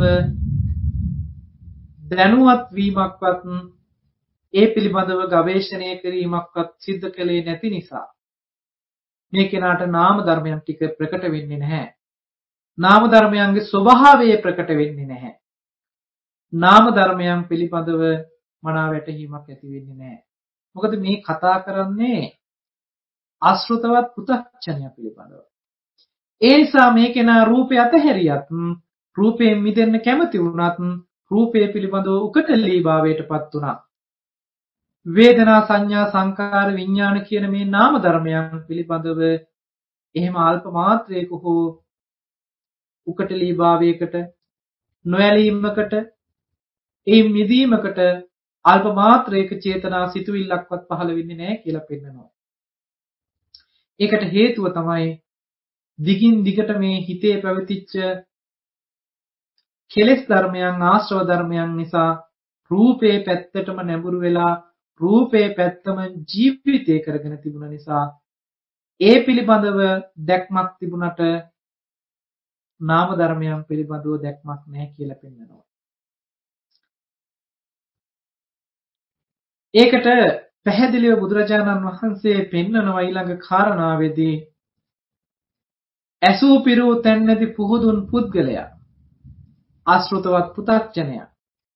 S2: දැනුවත් වීමක්වත් ඒ පිළිබඳව ගවේෂණය කිරීමක්වත් සිද්ධ කළේ නැති නිසා මේ කෙනාට නාම ධර්මයන් ටික ප්‍රකට වෙන්නේ නැහැ. නාම ධර්මයන්ගේ ස්වභාවය ප්‍රකට වෙන්නේ නැහැ. නාම ධර්මයන් පිළිබඳව මනාව වැටහීමක් ඇති වෙන්නේ නැහැ. මොකද මේ කතා කරන්නේ ආශ්‍රිතවත් පුතඥය පිළිබඳව. ඒ නිසා මේ කෙනා රූපය අතහැරියත් රූපයෙන් මිදෙන්න කැමති වුණත් රූපය පිළිබඳව උකටලී භාවයටපත් වුණා. වේදනා සංඥා සංකාර විඥාන කියන මේ නාම ධර්මයන් පිළිබඳව එහෙම අල්ප මාත්‍රයක හෝ උකටලී භාවයකට නොඇලීමකට ඒ මිදීමකට අල්ප මාත්‍රයක චේතනා සිතුවිල්ලක්වත් පහළ වෙන්නේ නැහැ කියලා පෙන්නනවා. ඒකට හේතුව තමයි දිගින් දිගට මේ හිතේ පැවතිච්ච කෙලෙස් ධර්මයන් ආශ්‍රව ධර්මයන් නිසා රූපේ පැත්තටම නැඹුරු වෙලා රූපේ පැත්තම ජීවිතේ කරගෙන තිබුණ නිසා ඒ පිළිබඳව දැක්මක් තිබුණට නාම ධර්මයන් පිළිබඳව දැක්මක් නැහැ කියලා පෙන්නනවා. ඒකට පැහැදිලිව බුදුරජාණන් වහන්සේ පෙන්නනවා ඊළඟ කාරණාවේදී ඇසූ පිරූ තැන්නදී පුහුදුන් පුද්ගලයා ආශ්‍රිතවත් පුතඥයා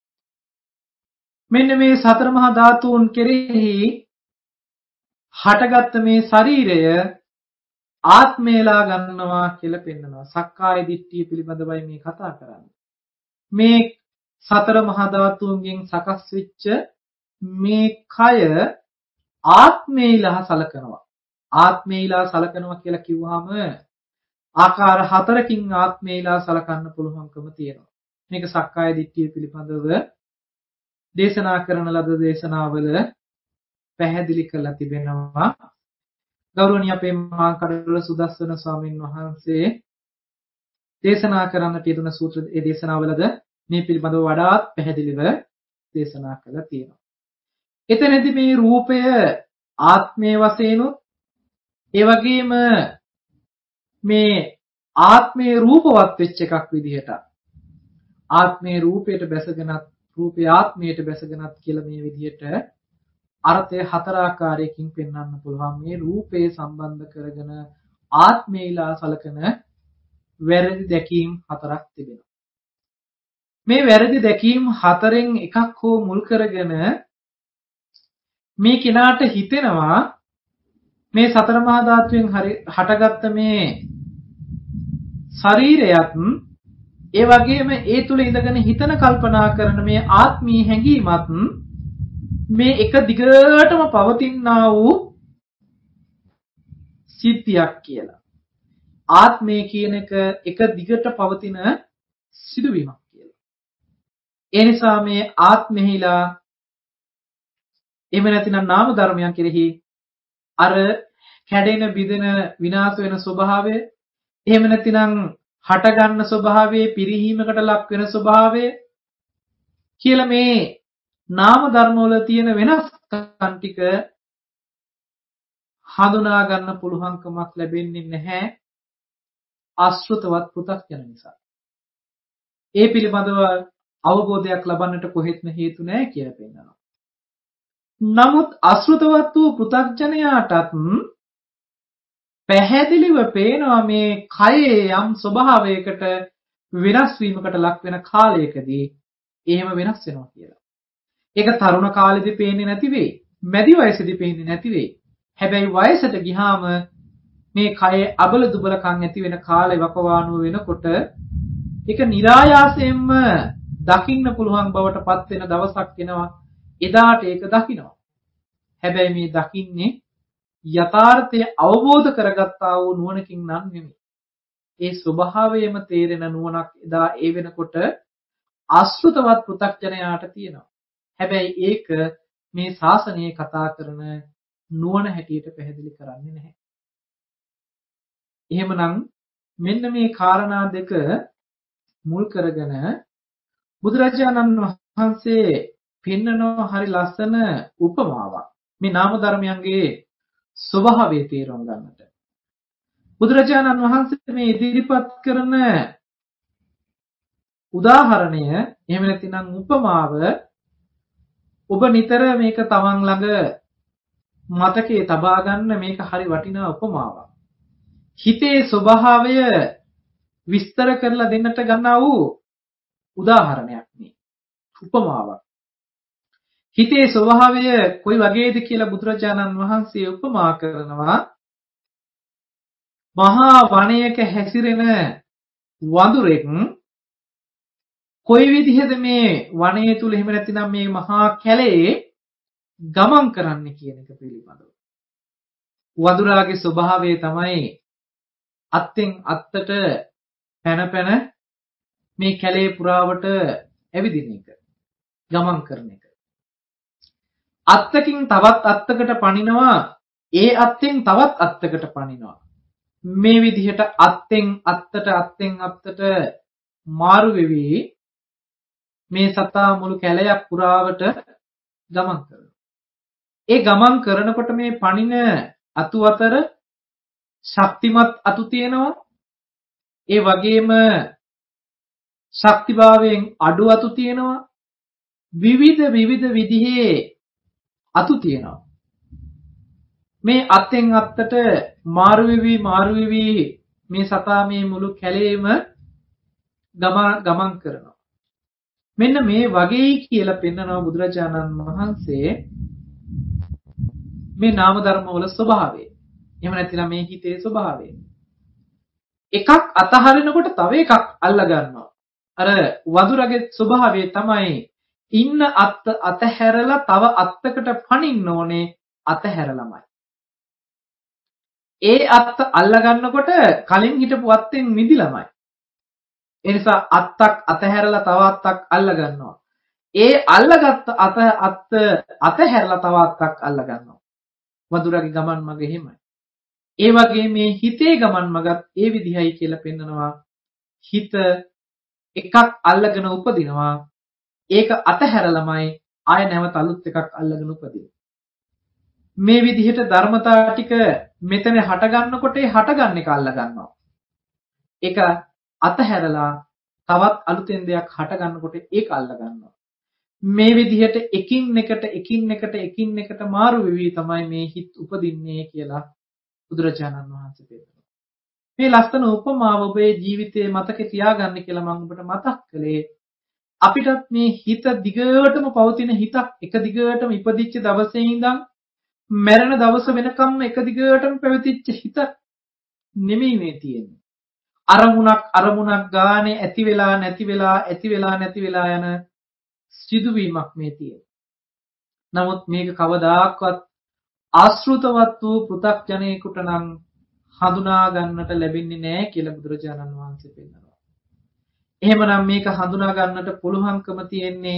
S2: මෙන්න මේ සතර මහා ධාතුන් කෙරෙහි හටගත්ත මේ ශරීරය ආත්මේලා ගන්නවා කියලා පෙන්නනවා. සක්කාය දිට්ඨිය පිළිබඳවයි මේ කතා කරන්නේ. මේ සතර මහා ධාතුන්ගෙන් සකස් වෙච්ච මේ කය ආත්මේලා සලකනවා. ආත්මේලා සලකනවා කියලා කිව්වහම ආකාර හතරකින් ආත්මේලා සලකන්න පුළුවන්කම තියෙනවා. මේක සක්කාය දිට්ඨිය පිළිබඳව දේශනා කරන ලද දේශනාවල පැහැදිලි කරලා තිබෙනවා. ගෞරවනීය අපේ මහා කඩවල සුදස්සන ස්වාමීන් වහන්සේ දේශනා කරන්නට යෙදුන සූත්‍ර ඒ දේශනාවලද මේ පිළිබඳව වඩාත් පැහැදිලිව දේශනා කළා තියෙනවා. එතනදී මේ රූපය ආත්මයේ වශයෙන් ඒ වගේම මේ ආත්මයේ රූපවත් වෙච්ච එකක් විදිහට ආත්මයේ රූපයට බැසගෙනත් රූපය ආත්මයට බැසගෙනත් කියලා මේ විදිහට අර්ථය හතර ආකාරයකින් පෙන්වන්න පුළුවන්. මේ රූපේ සම්බන්ධ කරගෙන ආත්මේලා සලකන වැරදි දැකීම් හතරක් තිබෙනවා. මේ වැරදි දැකීම් හතරෙන් එකක් හෝ මුල් කරගෙන මේ කෙනාට හිතෙනවා මේ සතර මහා ධාතුවෙන් හටගත්ත මේ ශරීරයත් ඒ වගේම ඒ තුල ඉඳගෙන හිතන කල්පනා කරන මේ ආත්මී හැඟීමත් මේ එක දිගටම පවතිනා වූ සිද්ධියක් කියලා. ආත්මය කියන එක දිගට පවතින සිදුවීමක් කියලා. ඒ නිසා මේ ආත්මෙහිලා එහෙම නැතිනම් නාම ධර්මයන් කෙරෙහි අර කැඩෙන බිඳෙන විනාශ වෙන ස්වභාවය එහෙම නැතිනම් හට ගන්න ස්වභාවයේ පිරිහීමකට ලක් වෙන ස්වභාවය කියලා මේ නාම ධර්ම වල තියෙන වෙනස්කම් ටික හඳුනා ගන්න පුළුවන්කමක් ලැබෙන්නේ නැහැ ආශ්‍රිතවත් පෘථග්ජන නිසා. ඒ පිළිබඳව අවබෝධයක් ලබන්නට කොහෙත්ම හේතු නැහැ කියලා පෙන්නනවා. නමුත් ආශ්‍රිතවත් වූ පෘථග්ජනයාටත් පැහැදිලිව පේනවා මේ කයේ යම් ස්වභාවයකට වෙනස් වීමකට ලක් වෙන කාලයකදී එහෙම වෙනස් වෙනවා කියලා. ඒක තරුණ කාලෙදී පේන්නේ නැති වෙයි. මැදි වයසේදී පේන්නේ නැති වෙයි. හැබැයි වයසට ගියාම මේ කයේ අබල දුබලකම් ඇති වෙන කාලේ වකවානුව වෙනකොට ඒක નિરાයාසයෙන්ම දකින්න පුළුවන් බවට පත් වෙන දවසක් එනවා. එදාට ඒක දකින්නවා. හැබැයි මේ දකින්නේ යථාර්ථය අවබෝධ කරගත්තා වූ නුවණකින් නම් නෙමෙයි. ඒ ස්වභාවයම තේරෙන නුවණක් එදා ඒ වෙනකොට ආශ්‍රිතවත් පෘථග්ජනයාට තියෙනවා. හැබැයි ඒක මේ ශාසනයේ කතා කරන නුවණ හැටියට පැහැදිලි කරන්නේ නැහැ. එහෙමනම් මෙන්න මේ කාරණා දෙක මුල් කරගෙන බුදුරජාණන් වහන්සේ පෙන්නන හරි ලස්සන උපමාවක්. මේ නාම ධර්මයන්ගේ ස්වභාවය තේරුම් ගන්නට. බුදුරජාණන් වහන්සේ මේ ඉදිරිපත් කරන උදාහරණය එහෙම නැතිනම් උපමාව ඔබ නිතර මේක තමන් ළඟ මතකයේ තබා ගන්න මේක හරි වටිනා උපමාවක්. හිතේ ස්වභාවය විස්තර කරලා දෙන්නට ගන්නා වූ උදාහරණයක් නේ. උපමාවක්. හිතේ ස්වභාවය කොයි වගේද කියලා බුදුරජාණන් වහන්සේ උපමා කරනවා. මහා වනයේක හැසිරෙන වඳුරෙක් කොයි විදිහද මේ වනයේ තුල එහෙම නැතිනම් මේ මහා කැලේ ගමන් කරන්නේ කියන එක පිළිබඳව. වඳුරාගේ ස්වභාවය තමයි අත්ෙන් අත්තට පැන මේ කැලේ පුරාවට ඇවිදින එක. ගමන් කරන එක. අත්තකින් තවත් අත්තකට පනිනවා, ඒ අත්තෙන් තවත් අත්තකට පනිනවා. මේ විදිහට අත්තෙන් අත්තට මාරු වෙවි මේ සතා මුළු කැලයක් පුරාවට ගමන් කරනවා. ඒ ගමන් කරනකොට මේ පනින අතු අතර ශක්තිමත් අතු තියෙනවා. ඒ වගේම ශක්තිභාවයෙන් අඩු අතු තියෙනවා. විවිධ විදිහේ අතු තියෙනවා. මේ අත්ෙන් අත්තට මාරු වෙවි මේ සතා මේ මුළු කැලේම ගමන් කරනවා. මෙන්න මේ වගේ කියලා පෙන්නනවා බුදුරජාණන් වහන්සේ මේ නාම ධර්ම වල ස්වභාවය. එහෙම නැත්නම් මේ හිතේ ස්වභාවය. එකක් අතහරිනකොට තව එකක් අල්ල ගන්නවා. අර වඳුරගේ ස්වභාවය තමයි ඉන්න අතහැරලා තව අත්තකට පනින්න ඕනේ අතහැරලමයි. ඒ අත්ත අල්ල ගන්නකොට කලින් හිටපු අත්තෙන් මිදිලමයි. ඒ නිසා අත්තක් අතහැරලා තව අත්තක් අල්ල ගන්නවා. ඒ අල්ලගත්ත අතහැරලා තව අත්තක් අල්ල ගන්නවා. වඳුරගේ ගමන් මඟ එහෙමයි. ඒ වගේ මේ හිතේ ගමන් මඟත් ඒ විදිහයි කියලා පෙන්නනවා. හිත එකක් අල්ලගෙන උපදිනවා. ඒක අතහැරලමයි ආය නැවත අලුත් එකක් අල්ලගෙන උපදිනවා. මේ විදිහට ධර්මතා ටික මෙතන හට ගන්නකොට ඒ හටගන්න එක අල්ල ගන්නවා. ඒක අතහැරලා තවත් අලුතෙන් දෙයක් හට ගන්නකොට ඒක අල්ල ගන්නවා. මේ විදිහට එකින් එකට මාරු වෙවි තමයි මේ හිත උපදින්නේ කියලා බුදුරජාණන් වහන්සේ පෙන්නනවා. මේ ලස්සන උපමාව ඔබේ ජීවිතයේ මතකේ තියාගන්න කියලා මම ඔබට මතක් කළේ. අපිටත් මේ හිත දිගටම පවතින හිතක් එක දිගටම ඉපදිච්ච දවසේ ඉඳන් මැරෙන දවස වෙනකම්ම එක දිගටම පැවතිච්ච හිත නෙමෙයි මේ තියෙන්නේ. අරමුණක් ගානේ ඇති වෙලා නැති වෙලා යන සිදුවීමක් මේ තියෙන්නේ. නමුත් මේක කවදාක්වත් ආශ්‍රිතවත් වූ පෘථග්ජනයෙකුට නම් හඳුනා ගන්නට ලැබෙන්නේ නැහැ කියලා බුදුරජාණන් වහන්සේ පෙන්නනවා. එහෙමනම් මේක හඳුනා ගන්නට පුළුවන්කම තියෙන්නේ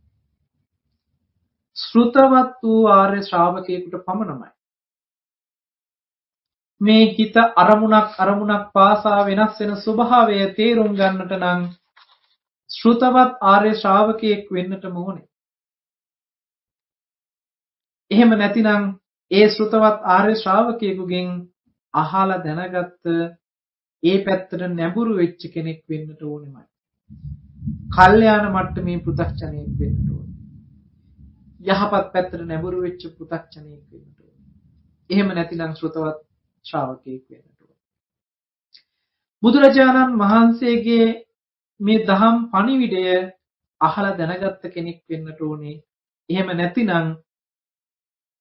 S2: ශ්‍රුතවත් වූ ආර්ය ශ්‍රාවකයෙකුට පමණයි. මේ හිත අරමුණක් පාසා වෙනස් වෙන ස්වභාවය තේරුම් ගන්නට නම් ශ්‍රුතවත් ආර්ය ශ්‍රාවකයෙක් වෙන්නට ඕනේ. එහෙම නැතිනම් ඒ ශ්‍රුතවත් ආර්ය ශ්‍රාවකයෙකුගෙන් අහලා දැනගත්ත ඒ පැත්තට නැඹුරු වෙච්ච කෙනෙක් වෙන්නට ඕනෙමයි. කල්යාණ මට්ටමේ පෘථග්ජනයෙක් වෙන්නට ඕනේ. යහපත් පැත්තට නැඹුරු වෙච්ච පෘථග්ජනයෙක් වෙන්නට ඕනේ. එහෙම නැතිනම් ශ්‍රුතවත් ශ්‍රාවකයෙක් වෙන්නට ඕනේ. බුදුරජාණන් වහන්සේගේ මේ දහම් පණිවිඩය අහලා දැනගත්ත කෙනෙක් වෙන්නට ඕනේ. එහෙම නැතිනම්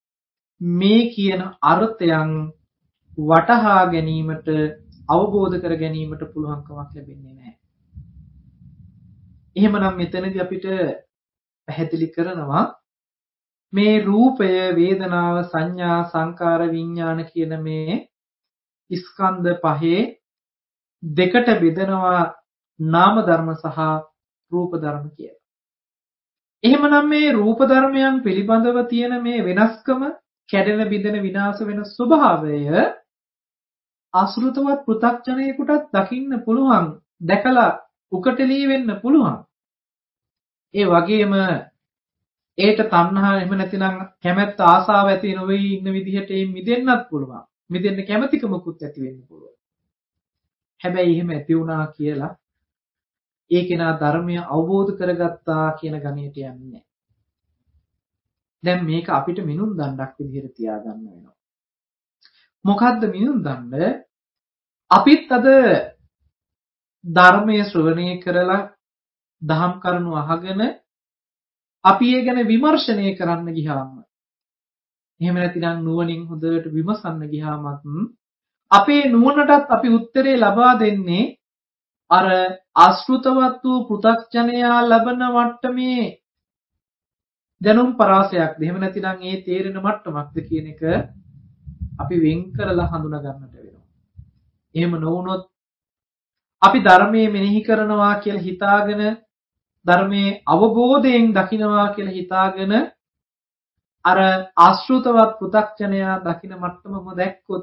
S2: මේ කියන අර්ථයන් වටහා ගැනීමට අවබෝධ කර ගැනීමට පුළුවන්කමක් ලැබෙන්නේ නැහැ. එහෙමනම් මෙතනදී අපිට පැහැදිලි කරනවා මේ රූපය, වේදනාව, සංඥා, සංකාර, විඥාන කියන මේ ස්කන්ධ පහේ දෙකට බෙදනවා නාම ධර්ම සහ රූප ධර්ම කියලා. එහෙමනම් මේ රූප ධර්මයන් පිළිබඳව තියෙන මේ වෙනස්කම, කැඩෙන, බිඳෙන, විනාශ වෙන ස්වභාවය අසෘතවත් පෘථග්ජනයෙකුටත් දකින්න පුළුවන්, දැකලා උකටලී වෙන්න පුළුවන්. ඒ වගේම ඒට තණ්හා එහෙම නැතිනම් කැමැත්ත, ආසාව ඇති නොවි ඉන්න විදිහට මිදෙන්නත් පුළුවන්. මිදෙන්න කැමැතිකමකුත් ඇති වෙන්න පුළුවන්. හැබැයි එහෙම ඇති වුණා කියලා ඒ කෙනා ධර්මය අවබෝධ කරගත්තා කියන ගණයට යන්නේ නැහැ. දැන් මේක අපිට මිනුම් දණ්ඩක් විදිහට තියාගන්න වෙනවා. මොකද්ද මිනුම් දණ්ඩ? අපිත් අද ධර්මයේ ශ්‍රවණය කරලා දහම් කරුණු අහගෙන අපි ඒ ගැන විමර්ශනය කරන්න ගියාම, එහෙම නැතිනම් නුවණින් හොඳට විමසන්න ගියාමත් අපේ නුවණටත් අපි උත්තරේ ලබා දෙන්නේ අර ආශ්‍රිතවත් වූ පෘථග්ජනයා ලබන මට්ටමේ දැනුම් පරාසයක්ද, එහෙම නැතිනම් ඒ තේරෙන මට්ටමක්ද කියන එක අපි වෙන් කරලා හඳුනා ගන්නට වෙනවා. එහෙම නොවුනොත් අපි ධර්මයේ මෙනෙහි කරනවා කියලා හිතාගෙන, ධර්මයේ අවබෝධයෙන් දකින්නවා කියලා හිතාගෙන අර ආශ්‍රිතවත් පෘථග්ජනයා දකින්න මට්ටමම දැක්කොත්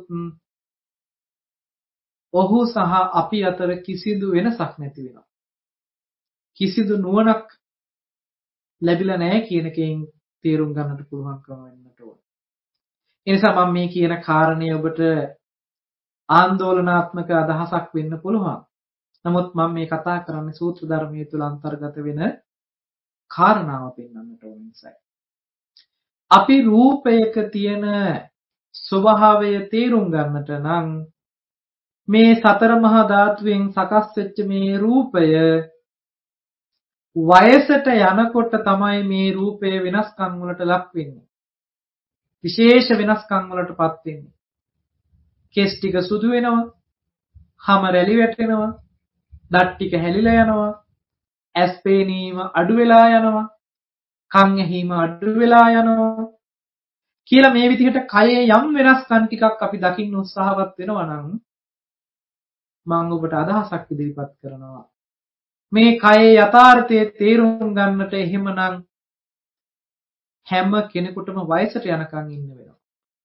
S2: ඔහු සහ අපි අතර කිසිදු වෙනසක් නැති වෙනවා. කිසිදු නුවණක් ලැබිලා නැහැ කියන එකෙන් තේරුම් ගන්නට පුළුවන්කම වෙන්නට ඕන. ඒ නිසා මම මේ කියන කාරණේ ඔබට ආందోලනාත්මක අදහසක් වෙන්න පුළුවන්. නමුත් මම මේ කතා කරන්නේ සූත්‍ර ධර්මයේ තුල අන්තර්ගත වෙන කාරණාව පෙන්වන්නට ඕන නිසායි. අපි රූපයක තියෙන ස්වභාවය තේරුම් ගන්නට නම් මේ සතර මහා ධාතුවෙන් සකස් වෙච්ච මේ රූපය වයසට යනකොට තමයි මේ රූපය වෙනස්කම් වලට ලක් වෙන්නේ. විශේෂ වෙනස්කම් වලටපත් වෙන්නේ. කෙස් ටික සුදු වෙනවා, හම රැලි වැටෙනවා, දත් ටික හැලිලා යනවා, ඇස් පේනීම අඩු වෙලා යනවා, කන් ඇහිම අඩු වෙලා යනවා කියලා මේ විදිහට කයේ යම් වෙනස්කම් ටිකක් අපි දකින්න උත්සාහවත් වෙනවා නම් මම ඔබට අදහසක් ඉදිරිපත් කරනවා. මේ කයේ යථාර්ථයේ තේරුම් ගන්නට එහෙමනම් හැම කෙනෙකුටම වයසට යනකම් ඉන්න වෙනවා.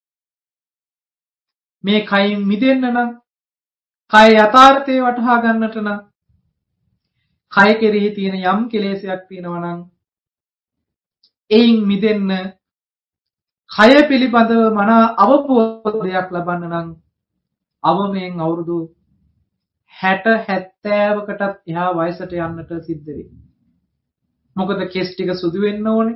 S2: මේ කයින් මිදෙන්න නම්, කය යථාර්ථයේ වටහා ගන්නට නම්, කය කෙරෙහි තියෙන යම් කෙලෙසයක් තියෙනවා නම් එයින් මිදෙන්න, කය පිළිබඳව මනා අවබෝධයක් ලබන්න නම් අවමෙන් අවුරුදු 60 70කටත් එහා වයසට යන්නට සිද්ධ වෙයි. මොකද කෙස් ටික සුදු වෙන්න ඕනේ,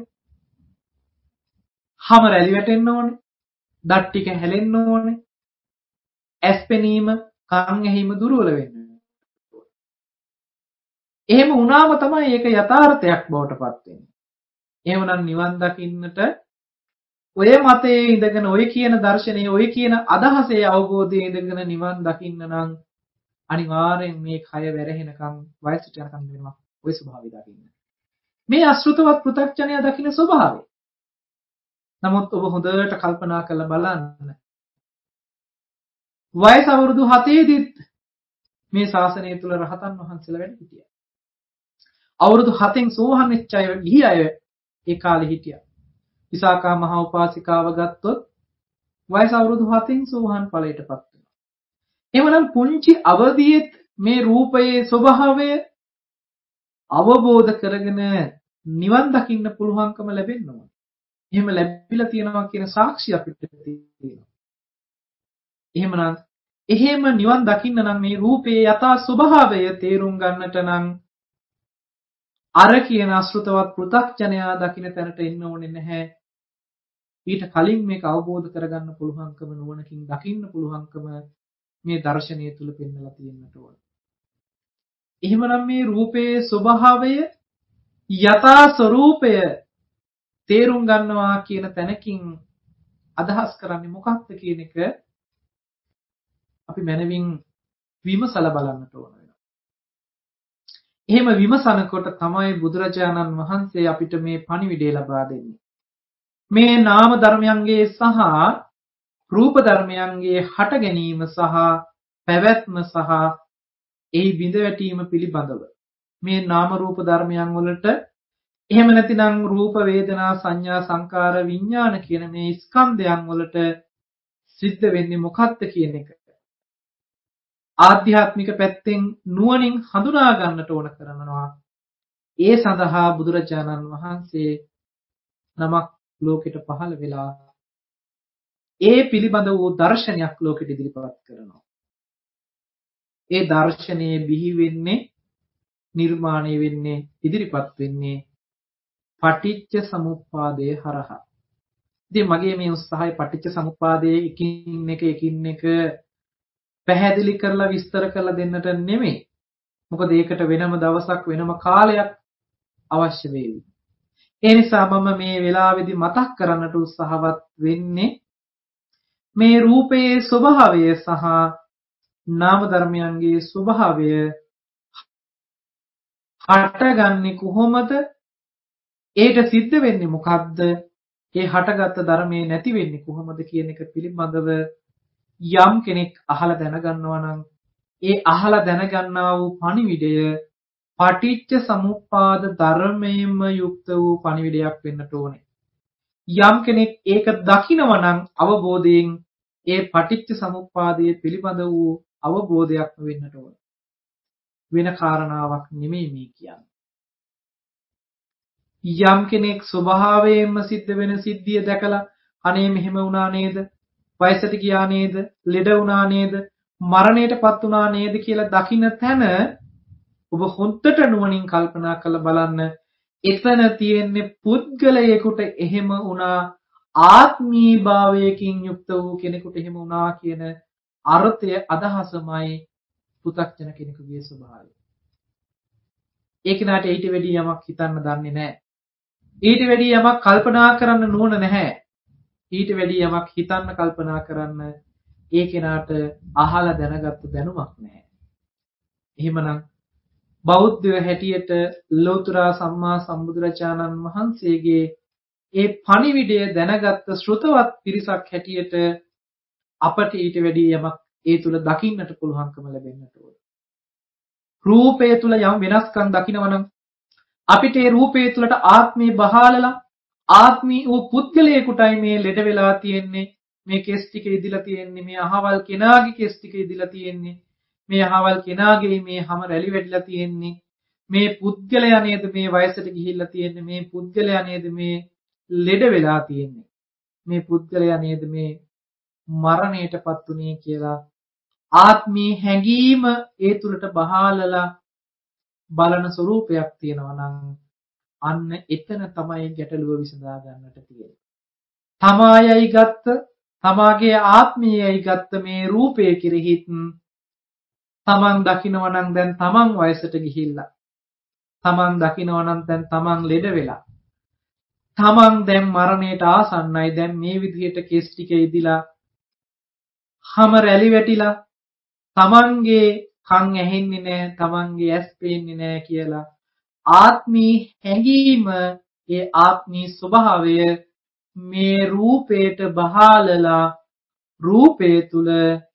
S2: හම රැලි වැටෙන්න ඕනේ, දත් ටික හැලෙන්න ඕනේ, ඇස් පෙනීම, කන් ඇහිම දුර්වල වෙන්න ඕනේ. එහෙම වුණාම තමයි ඒක යථාර්ථයක් බවට පත් වෙන්නේ. එහෙමනම් නිවන් දකින්නට ඔය මතයේ ඉඳගෙන, ඔය කියන දර්ශනයේ, ඔය කියන අදහසේ අවබෝධයේ ඉඳගෙන නිවන් දකින්න නම් අනිවාර්යෙන් මේ කය වැරහෙනකම් වයසට යනකම් වෙනවා ওই ස්වභාවය දකින්න. මේ අසෘතවත් පෘථග්ජනයා දකින්න ස්වභාවය. නමුත් ඔබ හොඳට කල්පනා කරලා බලන්න. වයස අවුරුදු 7 දිත් මේ ශාසනය තුල රහතන් වහන්සේලා වැඩ සිටියා. අවුරුදු 7න් සෝහන් වෙච්ච අය, ගිහි අය ඒ කාලේ හිටියා. විසාකා මහා උපාසිකාව ගත්තොත් වයස අවුරුදු 7න් සෝහන් ඵලයටපත් වෙනවා. එවනම් පුංචි අවදියේත් මේ රූපයේ ස්වභාවය අවබෝධ කරගෙන නිවන් දකින්න පුළුවන්කම ලැබෙනවා. එහෙම ලැබිලා තියෙනවා කියන සාක්ෂි අපිට තියෙනවා. එහෙමනම් එහෙම නිවන් දකින්න නම් මේ රූපයේ යථා ස්වභාවය තේරුම් ගන්නට නම් අර කියන අසෘතවත් පෘථග්ජනයා දකින්න තැනට එන්න ඕනේ නැහැ. ඊට කලින් මේක අවබෝධ කරගන්න පුළුවන්කම, නුවණකින් දකින්න පුළුවන්කම මේ දර්ශනය තුල පෙන්වලා තියෙන්නට ඕන. එහෙමනම් මේ රූපයේ ස්වභාවය යථා ස්වરૂපය තේරුම් ගන්නවා කියන තැනකින් අදහස් කරන්නේ මොකක්ද කියන එක අපි මනවින් විමසලා බලන්නට ඕන වෙනවා. එහෙම විමසනකොට තමයි බුදුරජාණන් වහන්සේ අපිට මේ පණිවිඩය ලබා දෙන්නේ. මේ නාම ධර්මයන්ගේ සහ රූප ධර්මයන්ගේ හට ගැනීම සහ පැවැත්ම සහ එහි බිඳවැටීම පිළිබඳව මේ නාම රූප ධර්මයන් වලට එහෙම නැතිනම් රූප වේදනා සංඥා සංකාර විඥාන කියන මේ ස්කන්ධයන් වලට සිද්ධ වෙන්නේ මොකක්ද කියන එක ආධ්‍යාත්මික පැත්තෙන් නුවණින් හඳුනා ගන්නට ඕන කරනවා. ඒ සඳහා බුදුරජාණන් වහන්සේ නමක් ලෝකෙට පහළ වෙලා ඒ පිළිබඳ වූ දර්ශනයක් ලෝකෙට ඉදිරිපත් කරනවා. ඒ දර්ශනයේ බිහි වෙන්නේ නිර්මාණය වෙන්නේ ඉදිරිපත් වෙන්නේ පටිච්ච සමුප්පාදයේ හරහා. ඉතින් මගේ මේ උත්සාහය පටිච්ච සමුප්පාදයේ එකින් එක පැහැදිලි කරලා විස්තර කරලා දෙන්නට නෙමෙයි. මොකද ඒකට වෙනම දවසක් වෙනම කාලයක් අවශ්‍ය වෙයි. ඒ නිසා මම මේ වෙලාවේදී මතක් කරන්නට උත්සාහවත් වෙන්නේ මේ රූපයේ ස්වභාවය සහ නාම ධර්මයන්ගේ ස්වභාවය හටගන්නේ කොහොමද? ඒට සිද්ධ වෙන්නේ මොකද්ද? ඒ හටගත් ධර්මයේ නැති වෙන්නේ කොහොමද කියන එක පිළිබඳව යම් කෙනෙක් අහලා දැනගන්නවා නම් ඒ අහලා දැනගන්නා වූ පණිවිඩය පටිච්ච සමුප්පාද ධර්මයෙන්ම යුක්ත වූ පණිවිඩයක් වෙන්නට ඕනේ. යම් කෙනෙක් ඒක දකිනවා නම් අවබෝධයෙන් ඒ පටිච්ච සමුප්පාදයේ පිළිබඳ වූ අවබෝධයක් වෙන්නට ඕනේ. වෙන කාරණාවක් නෙමෙයි මේ කියන්නේ. යම් කෙනෙක් ස්වභාවයෙන්ම සිද්ධ වෙන සිද්ධිය දැකලා අනේ මෙහෙම වුණා නේද? වයසට ගියා නේද? ලෙඩ වුණා නේද? මරණයටපත් වුණා නේද කියලා දකින්න තැන ඔබ හොන්දට නුවණින් කල්පනා කරලා බලන්න. එතන තියෙන්නේ පුද්ගලයෙකුට එහෙම වුණා ආත්මී භාවයකින් යුක්ත වූ කෙනෙකුට එහෙම වුණා කියන අර්ථය අදහසමයි පු탁ජන කෙනෙකුගේ ස්වභාවය. ඒක නාට ඊට වැඩි යමක් හිතන්න දන්නේ නැහැ. ඊට වැඩි යමක් කල්පනා කරන්න නුවණ නැහැ. ඊට වැඩි යමක් හිතන්න කල්පනා කරන්න ඒ කෙනාට අහලා දැනගත්තු දැනුමක් නැහැ. එහෙමනම් බෞද්ධය හැටියට ලෝතර සම්මා සම්බුදුරජාණන් වහන්සේගේ ඒ පණිවිඩය දැනගත්ත ශ්‍රුතවත් පිරිසක් හැටියට අපට ඊට වැඩි යමක් ඒ තුල දකින්නට පුළුවන්කම ලැබෙන්නට ඕන. රූපය තුල යම් වෙනස්කම් දකිනවනම් අපිට ඒ රූපය තුලට ආත්මේ බහාලලා ආත්මී වූ පුද්ගලයෙකුටයි මේ ලෙඩ වෙලා තියෙන්නේ, මේ කෙස් ටික ඉදිලා තියෙන්නේ, මේ අහවල් කෙනාගේ කෙස් ටික ඉදිලා තියෙන්නේ, මේ අහවල් කෙනාගේ මේ හැම රැලි වැටිලා තියෙන්නේ, මේ පුද්ගලයා නේද මේ වයසට ගිහිල්ලා තියෙන්නේ, මේ පුද්ගලයා නේද මේ ලෙඩ වෙලා තියෙන්නේ, මේ පුද්ගලයා නේද මේ මරණයටපත් උනේ කියලා ආත්මී හැඟීම ඒ තුලට බහාලලා බලන ස්වરૂපයක් තියෙනවා නම් අන්න එතන තමයි ගැටලුව විසඳා ගන්නට තියෙන්නේ. තමායයි ගත්ත, තමාගේ ආත්මයයි ගත්ත මේ රූපය කෙරෙහිත් තමන් දකිනවා නම් දැන් තමන් වයසට ගිහිල්ලා, තමන් දකිනවා නම් දැන් තමන් ලෙඩ වෙලා, තමන් දැන් මරණයට ආසන්නයි, දැන් මේ විදිහට කෙස් ටික ඉදිලා, හැම රැලි වැටිලා, තමන්ගේ කන් ඇහෙන්නේ නැහැ, තමන්ගේ ඇස් පේන්නේ නැහැ කියලා ආත්මී හැඟීම, ඒ ආත්මී ස්වභාවය මේ රූපයට බහාලලා රූපේ තුල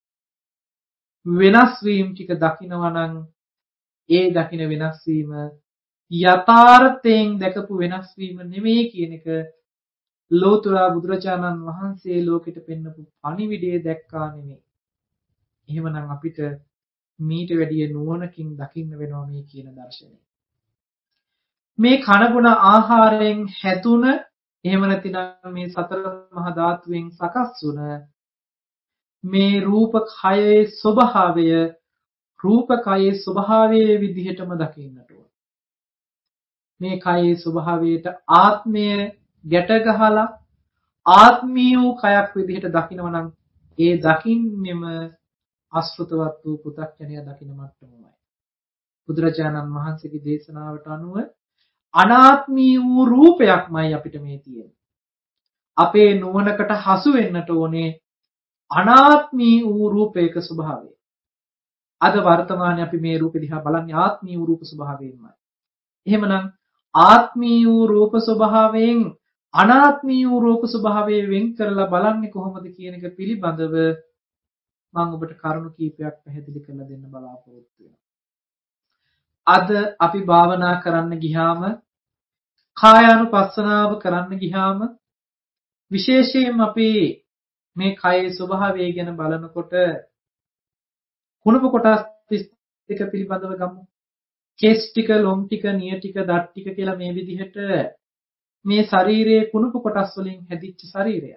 S2: වෙනස් වීම ටික දකිනවා නම් ඒ දකින වෙනස් වීම යථාර්ථයෙන් දැකපු වෙනස් වීම නෙමෙයි කියන එක ලෝතර බුදුරජාණන් වහන්සේ ලෝකෙට පෙන්වපු පණිවිඩය දැක්කා නෙමෙයි. එහෙමනම් අපිට මීට වැඩිය නුවණකින් දකින්න වෙනවා මේ කියන දර්ශනය. මේ කනබුන ආහාරයෙන් හැදුන, එහෙම නැතිනම් මේ සතර මහා ධාතුවෙන් සකස් වුණ මේ රූප කයේ ස්වභාවය රූප කයේ ස්වභාවයේ විදිහටම දකින්නට ඕන. මේ කයේ ස්වභාවයට ආත්මය ගැට ගහලා ආත්මීය වූ කයක් විදිහට දකිනවා නම් ඒ දකින්නෙම අසෘතවත් වූ පු탁ජනය දකින මට්ටමයි. බුදුරජාණන් වහන්සේගේ දේශනාවට අනුව අනාත්මී වූ රූපයක්මයි අපිට මේ තියෙන්නේ. අපේ නුවණකට හසු වෙන්නට ඕනේ අනාත්මී වූ රූපයක ස්වභාවය. අද වර්තමානයේ අපි මේ රූපෙ දිහා බලන්නේ ආත්මී වූ රූප ස්වභාවයෙන්මයි. එහෙමනම් ආත්මී වූ රූප ස්වභාවයෙන් අනාත්මී වූ රූප ස්වභාවයෙන් වෙන් කරලා බලන්නේ කොහොමද කියන එක පිළිබඳව මම ඔබට කරුණු කීපයක් පැහැදිලි කරලා දෙන්න බලාපොරොත්තු වෙනවා. අද අපි භාවනා කරන්න ගියාම කායානුපස්සනාව කරන්න ගියාම විශේෂයෙන්ම අපි මේ කයේ ස්වභාවය ගැන බලනකොට කුණප කොටස් ටික පිළිබඳව ගමු. කෙස් ටික, ලොම් ටික, නිය ටික, දත් ටික කියලා මේ විදිහට මේ ශරීරයේ කුණප කොටස් වලින් හැදිච්ච ශරීරය.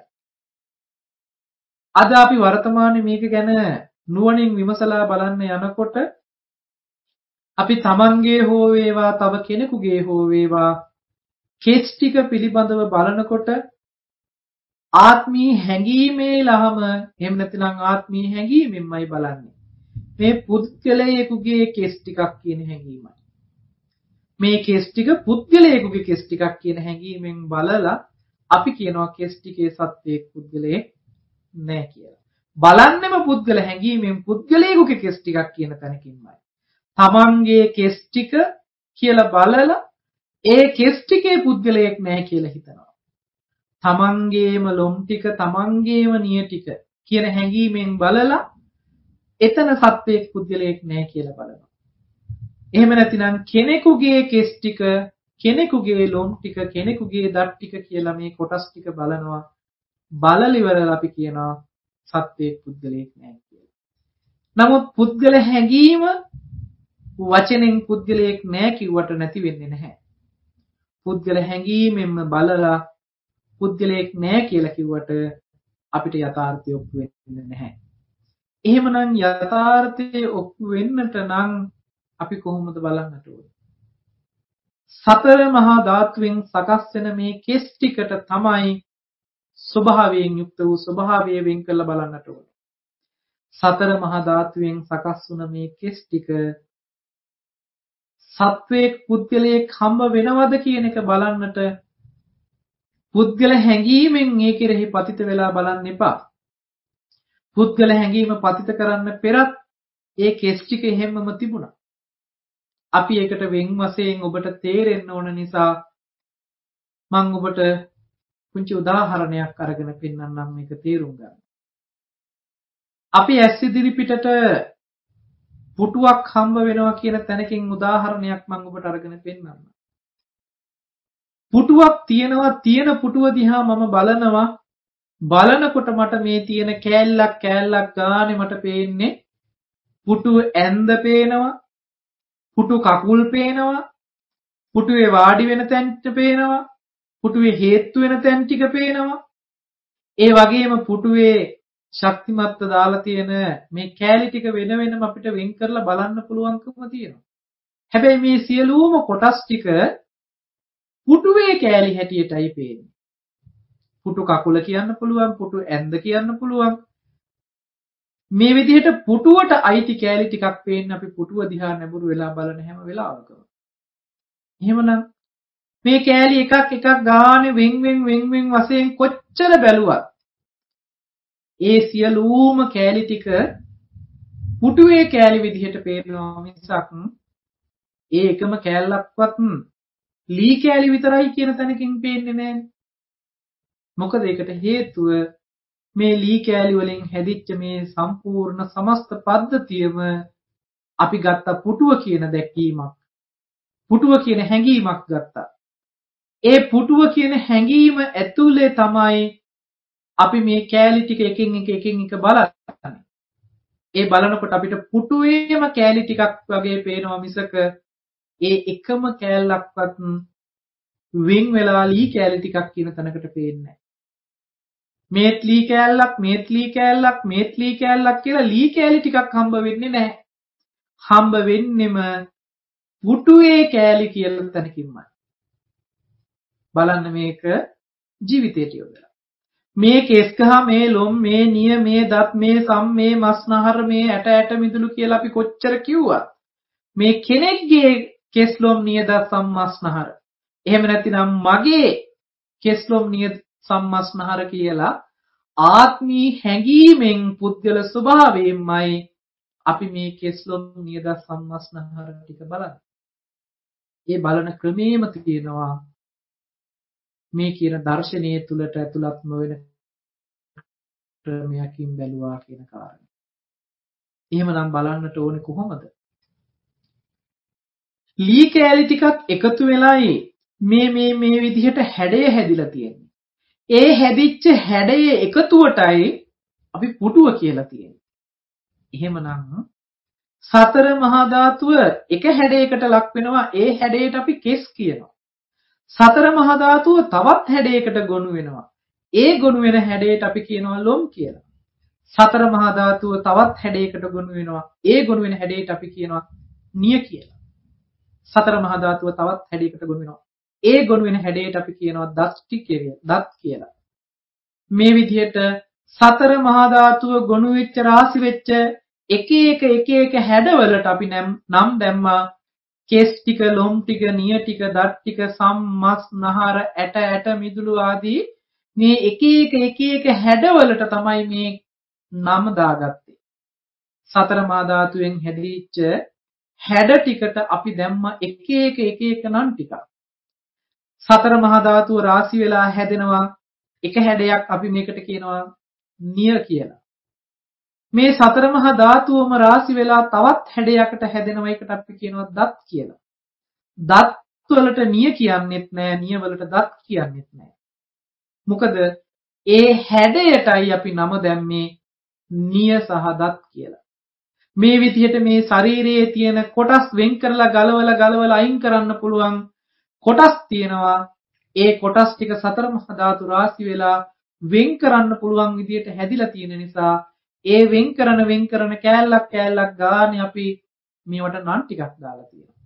S2: අද අපි වර්තමානයේ මේක ගැන නුවණින් විමසලා බලන්න යනකොට අපි තමන්ගේ හෝ වේවා තව කෙනෙකුගේ හෝ වේවා කෙස් ටික පිළිබඳව බලනකොට ආත්මී හැඟීමේ ලහම එහෙම නැත්නම් ආත්මී හැඟීමෙන්මයි බලන්නේ. මේ පුද්ගලයෙකුගේ කෙස් ටිකක් කියන හැඟීමයි. මේ කෙස් ටික පුද්ගලයෙකුගේ කෙස් ටිකක් කියන හැඟීමෙන් බලලා අපි කියනවා කෙස් ටිකේ සත්‍යයක් පුද්ගලයෙක් නැහැ කියලා. බලන්නෙම පුද්ගල හැඟීමෙන් පුද්ගලයෙකුගේ කෙස් ටිකක් කියන තැනකින්මයි. තමන්ගේ කෙස් ටික කියලා බලලා ඒ කෙස් ටිකේ පුද්ගලයෙක් නැහැ කියලා හිතනවා. තමන්ගේම ලොම් ටික, තමන්ගේම නිය ටික කියන හැඟීමෙන් බලලා එතන සත්‍යයක් පුද්ගලයෙක් නැහැ කියලා බලනවා. එහෙම නැතිනම් කෙනෙකුගේ කෙස් ටික, කෙනෙකුගේ ලොම් ටික, කෙනෙකුගේ දත් ටික කියලා මේ කොටස් ටික බලනවා. බලල ඉවරලා අපි කියනවා සත්‍යයක් පුද්ගලයෙක් නැහැ කියලා. නමුත් පුද්ගල හැඟීම වචනෙන් පුද්ගලයෙක් නැහැ කිව්වට නැති වෙන්නේ නැහැ. පුද්ගල හැඟීමෙන්ම බලලා පුද්ගලයෙක් නැහැ කියලා කිව්වට අපිට යථාර්ථය ඔප්පු වෙන්නේ නැහැ. එහෙමනම් යථාර්ථය ඔප්පු වෙන්නට නම් අපි කොහොමද බලන්නට ඕනේ? සතර මහා ධාතුවෙන් සකස් වෙන මේ කෙස් ටිකට තමයි ස්වභාවයෙන් යුක්ත වූ ස්වභාවය වෙන් කරලා බලන්නට ඕනේ. සතර මහා ධාතුවෙන් සකස් වුණ මේ කෙස් ටික සත්වයක් පුද්ගලයෙක් හම්බ වෙනවද කියන එක බලන්නට පුද්ගල හැඟීමෙන් ඒ කෙරෙහි පතිත වෙලා බලන්න එපා. පුද්ගල හැඟීම පතිත කරන්න පෙරත් ඒ කෙස් ටික හැමම තිබුණා. අපි ඒකට වෙන් වශයෙන් ඔබට තේරෙන්න ඕන නිසා මම ඔබට පුංචි උදාහරණයක් අරගෙන පෙන්නන්නම් මේක තේරුම් ගන්න. අපි ඇස් ඉදිරි පිටට පුටුවක් හම්බ වෙනවා කියන තැනකින් උදාහරණයක් මම ඔබට අරගෙන පෙන්නන්නම්. පුටුවක් තියෙන පුටුව දිහා මම බලනවා. බලනකොට මට මේ තියෙන කෑල්ලක් ගානේ මට පේන්නේ පුටුව ඇඳ පේනවා, පුටු කකුල් පේනවා, පුටුවේ වාඩි වෙන තැන් පේනවා, පුටුවේ හේතු වෙන තැන් ටික පේනවා. ඒ වගේම පුටුවේ ශක්තිමත්ව දාලා තියෙන මේ කෑලි ටික වෙන වෙනම අපිට වෙන් කරලා බලන්න පුළුවන්කම තියෙනවා. හැබැයි මේ සියලුම කොටස් ටික පුටුවේ කෑලි හැටියටයි පේන්නේ. පුටු කකුල කියන්න පුළුවන්, පුටු ඇඳ කියන්න පුළුවන්. මේ විදිහට පුටුවට අයිති කෑලි ටිකක් පේන්න අපි පුටුව දිහා නැඹුරු වෙලා බලන හැම වෙලාවකම. එහෙමනම් මේ කෑලි එකක් ගානේ වෙන් වශයෙන් කොච්චර බැලුවත් ඒ සියලුම කෑලි ටික පුටුවේ කෑලි විදිහට පේනවා මිසක් ඒ එකම කෑල්ලක්වත් ලී කෑලි විතරයි කියන තැනකින් පේන්නේ නැහැ. මොකද ඒකට හේතුව මේ ලී කෑලි වලින් හැදිච්ච මේ සම්පූර්ණ සමස්ත පද්ධතියම අපි ගත්ත පුටුව කියන දැකීමක්, පුටුව කියන හැඟීමක් ගත්තා. ඒ පුටුව කියන හැඟීම ඇතුලේ තමයි අපි මේ කෑලි ටික එකින් එක බලන්නේ. ඒ බලනකොට අපිට පුටුවේම කෑලි ටිකක් වගේ පේනවා මිසක ඒ එකම කෑල්ලක්වත් වෙන් වෙලා ලී කෑලි ටිකක් කියන තැනකට පේන්නේ නැහැ. මේත් ලී කෑල්ලක් කියලා ලී කෑලි ටිකක් හම්බ වෙන්නේ නැහැ. හම්බ වෙන්නෙම පුටුවේ කෑලි කියලා තැනකින්මයි. බලන්න මේක ජීවිතයට යොදලා. මේ කෙස්කහ, මේ ලොම්, මේ නිය, මේ දත්, මේ සම්, මේ මස්නහර, මේ ඇට මිදුළු කියලා අපි කොච්චර කිව්වත් මේ කෙනෙක්ගේ කෙස් ලොම් නිය දත් සම් මස්නහර එහෙම නැතිනම් මගේ කෙස් ලොම් නිය සම්මස්නහර කියලා ආත්මී හැඟීමෙන් පුද්ගල ස්වභාවයෙන්මයි අපි මේ කෙස්ලොම් නියද සම්මස්නහර ටික බලන්නේ. ඒ බලන ක්‍රමේම තියෙනවා මේ කියන දර්ශනීය තුලට ඇතුළත්ම වෙන ක්‍රමයකින් බැලුවා කියන කාරණේ. එහෙමනම් බලන්නට ඕනේ කොහොමද? ලී කෑලි ටිකක් එකතු වෙලායි මේ විදිහට හැඩය හැදිලා තියෙන්නේ. ඒ හැදිච්ච හැඩයේ එකතුවටයි අපි පුටුව කියලා තියෙන්නේ. එහෙමනම් සතර මහා ධාතුව එක හැඩයකට ලක් වෙනවා. ඒ හැඩයට අපි කෙස් කියනවා. සතර මහා ධාතුව තවත් හැඩයකට ගොනු වෙනවා. ඒ ගොනු වෙන හැඩයට අපි කියනවා ලොම් කියලා. සතර මහා ධාතුව තවත් හැඩයකට ගොනු වෙනවා. ඒ ගොනු වෙන හැඩයට අපි කියනවා නිය කියලා. සතර මහා ධාතුව තවත් හැඩයකට ගොනු වෙනවා. ඒ ගොනු වෙන හැඩයට අපි කියනවා දත් කියලා. මේ විදිහට සතර මහා ධාතුව ගොනු වෙච්ච රාශි වෙච්ච එක එක හැඩවලට අපි නම් දැම්මා. කෙස් ටික, ලොම් ටික, නිය ටික, දත් ටික, සම්, මස්, නහර, ඇට මිදුළු ආදී මේ එක එක හැඩවලට තමයි මේ නම් දාගත්තේ. සතර මහා ධාතුවෙන් හැදිච්ච හැඩ ටිකට අපි දැම්මා එක එක නම් ටික. සතර මහා ධාතුව රාශි වෙලා හැදෙනවා. එක හැඩයක් අපි මේකට කියනවා නිය කියලා. මේ සතර මහා ධාතුවම රාශි වෙලා තවත් හැඩයකට හැදෙනවා. ඒකට අපි කියනවා දත් කියලා. දත් වලට නිය කියන්නෙත් නෑ, නිය වලට දත් කියන්නෙත් නෑ. මොකද ඒ හැඩයටයි අපි නම දැම්මේ නිය සහ දත් කියලා. මේ විදිහට මේ ශරීරයේ තියෙන කොටස් වෙන් කරලා ගලවලා අයින් කරන්න පුළුවන් කොටස් තියෙනවා. ඒ කොටස් ටික සතර මහා ධාතු රාශි වෙලා වෙන් කරන්න පුළුවන් විදිහට හැදිලා තියෙන නිසා ඒ වෙන් කරන කෑල්ලක් ගානේ අපි මේවට නම් ටිකක් දාලා තියෙනවා.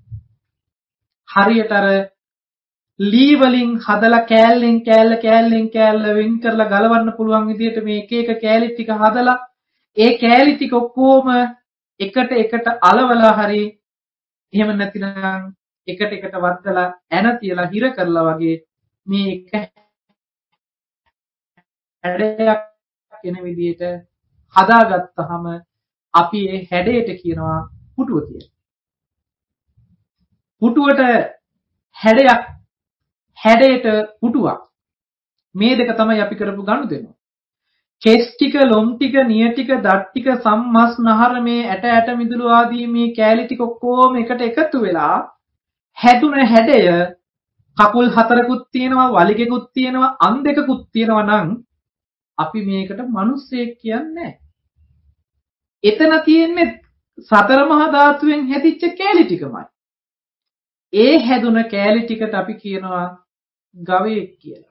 S2: හරියට අර ලී වලින් හදලා කෑල්ලෙන් කෑල්ල වෙන් කරලා ගලවන්න පුළුවන් විදිහට මේ එක කෑලි ටික හදලා ඒ කෑලි ටික ඔක්කොම එකට අලවලා හරි එහෙම නැතිනම් එකට වත්තලා ඇන තියලා හිර කරලා වගේ මේ එක හැඩයක් වෙන විදිහට හදාගත්තාම අපි ඒ හැඩයට කියනවා පුටුව කියලා. පුටුවට හැඩයට පුටුවක්. මේ දෙක තමයි අපි කරපු ගනුදෙනුව. කෙස් ටික, ලොම් ටික, නිය ටික, දත් ටික, සම්මස්, නහර මේ ඇට මිදුළු ආදී මේ කෑලි ටික ඔක්කොම එකට එකතු වෙලා හැදුන හැඩය කකුල් හතරකුත් තියෙනවා, වලිගෙකුත් තියෙනවා, අන් දෙකකුත් තියෙනවා නම් අපි මේකට මිනිස්සෙක් කියන්නේ. එතන තියෙන්නේ සතර මහා ධාතුවෙන් හැදිච්ච කෑලි ටිකමයි. ඒ හැදුන කෑලි ටිකට අපි කියනවා ගවයෙක් කියලා.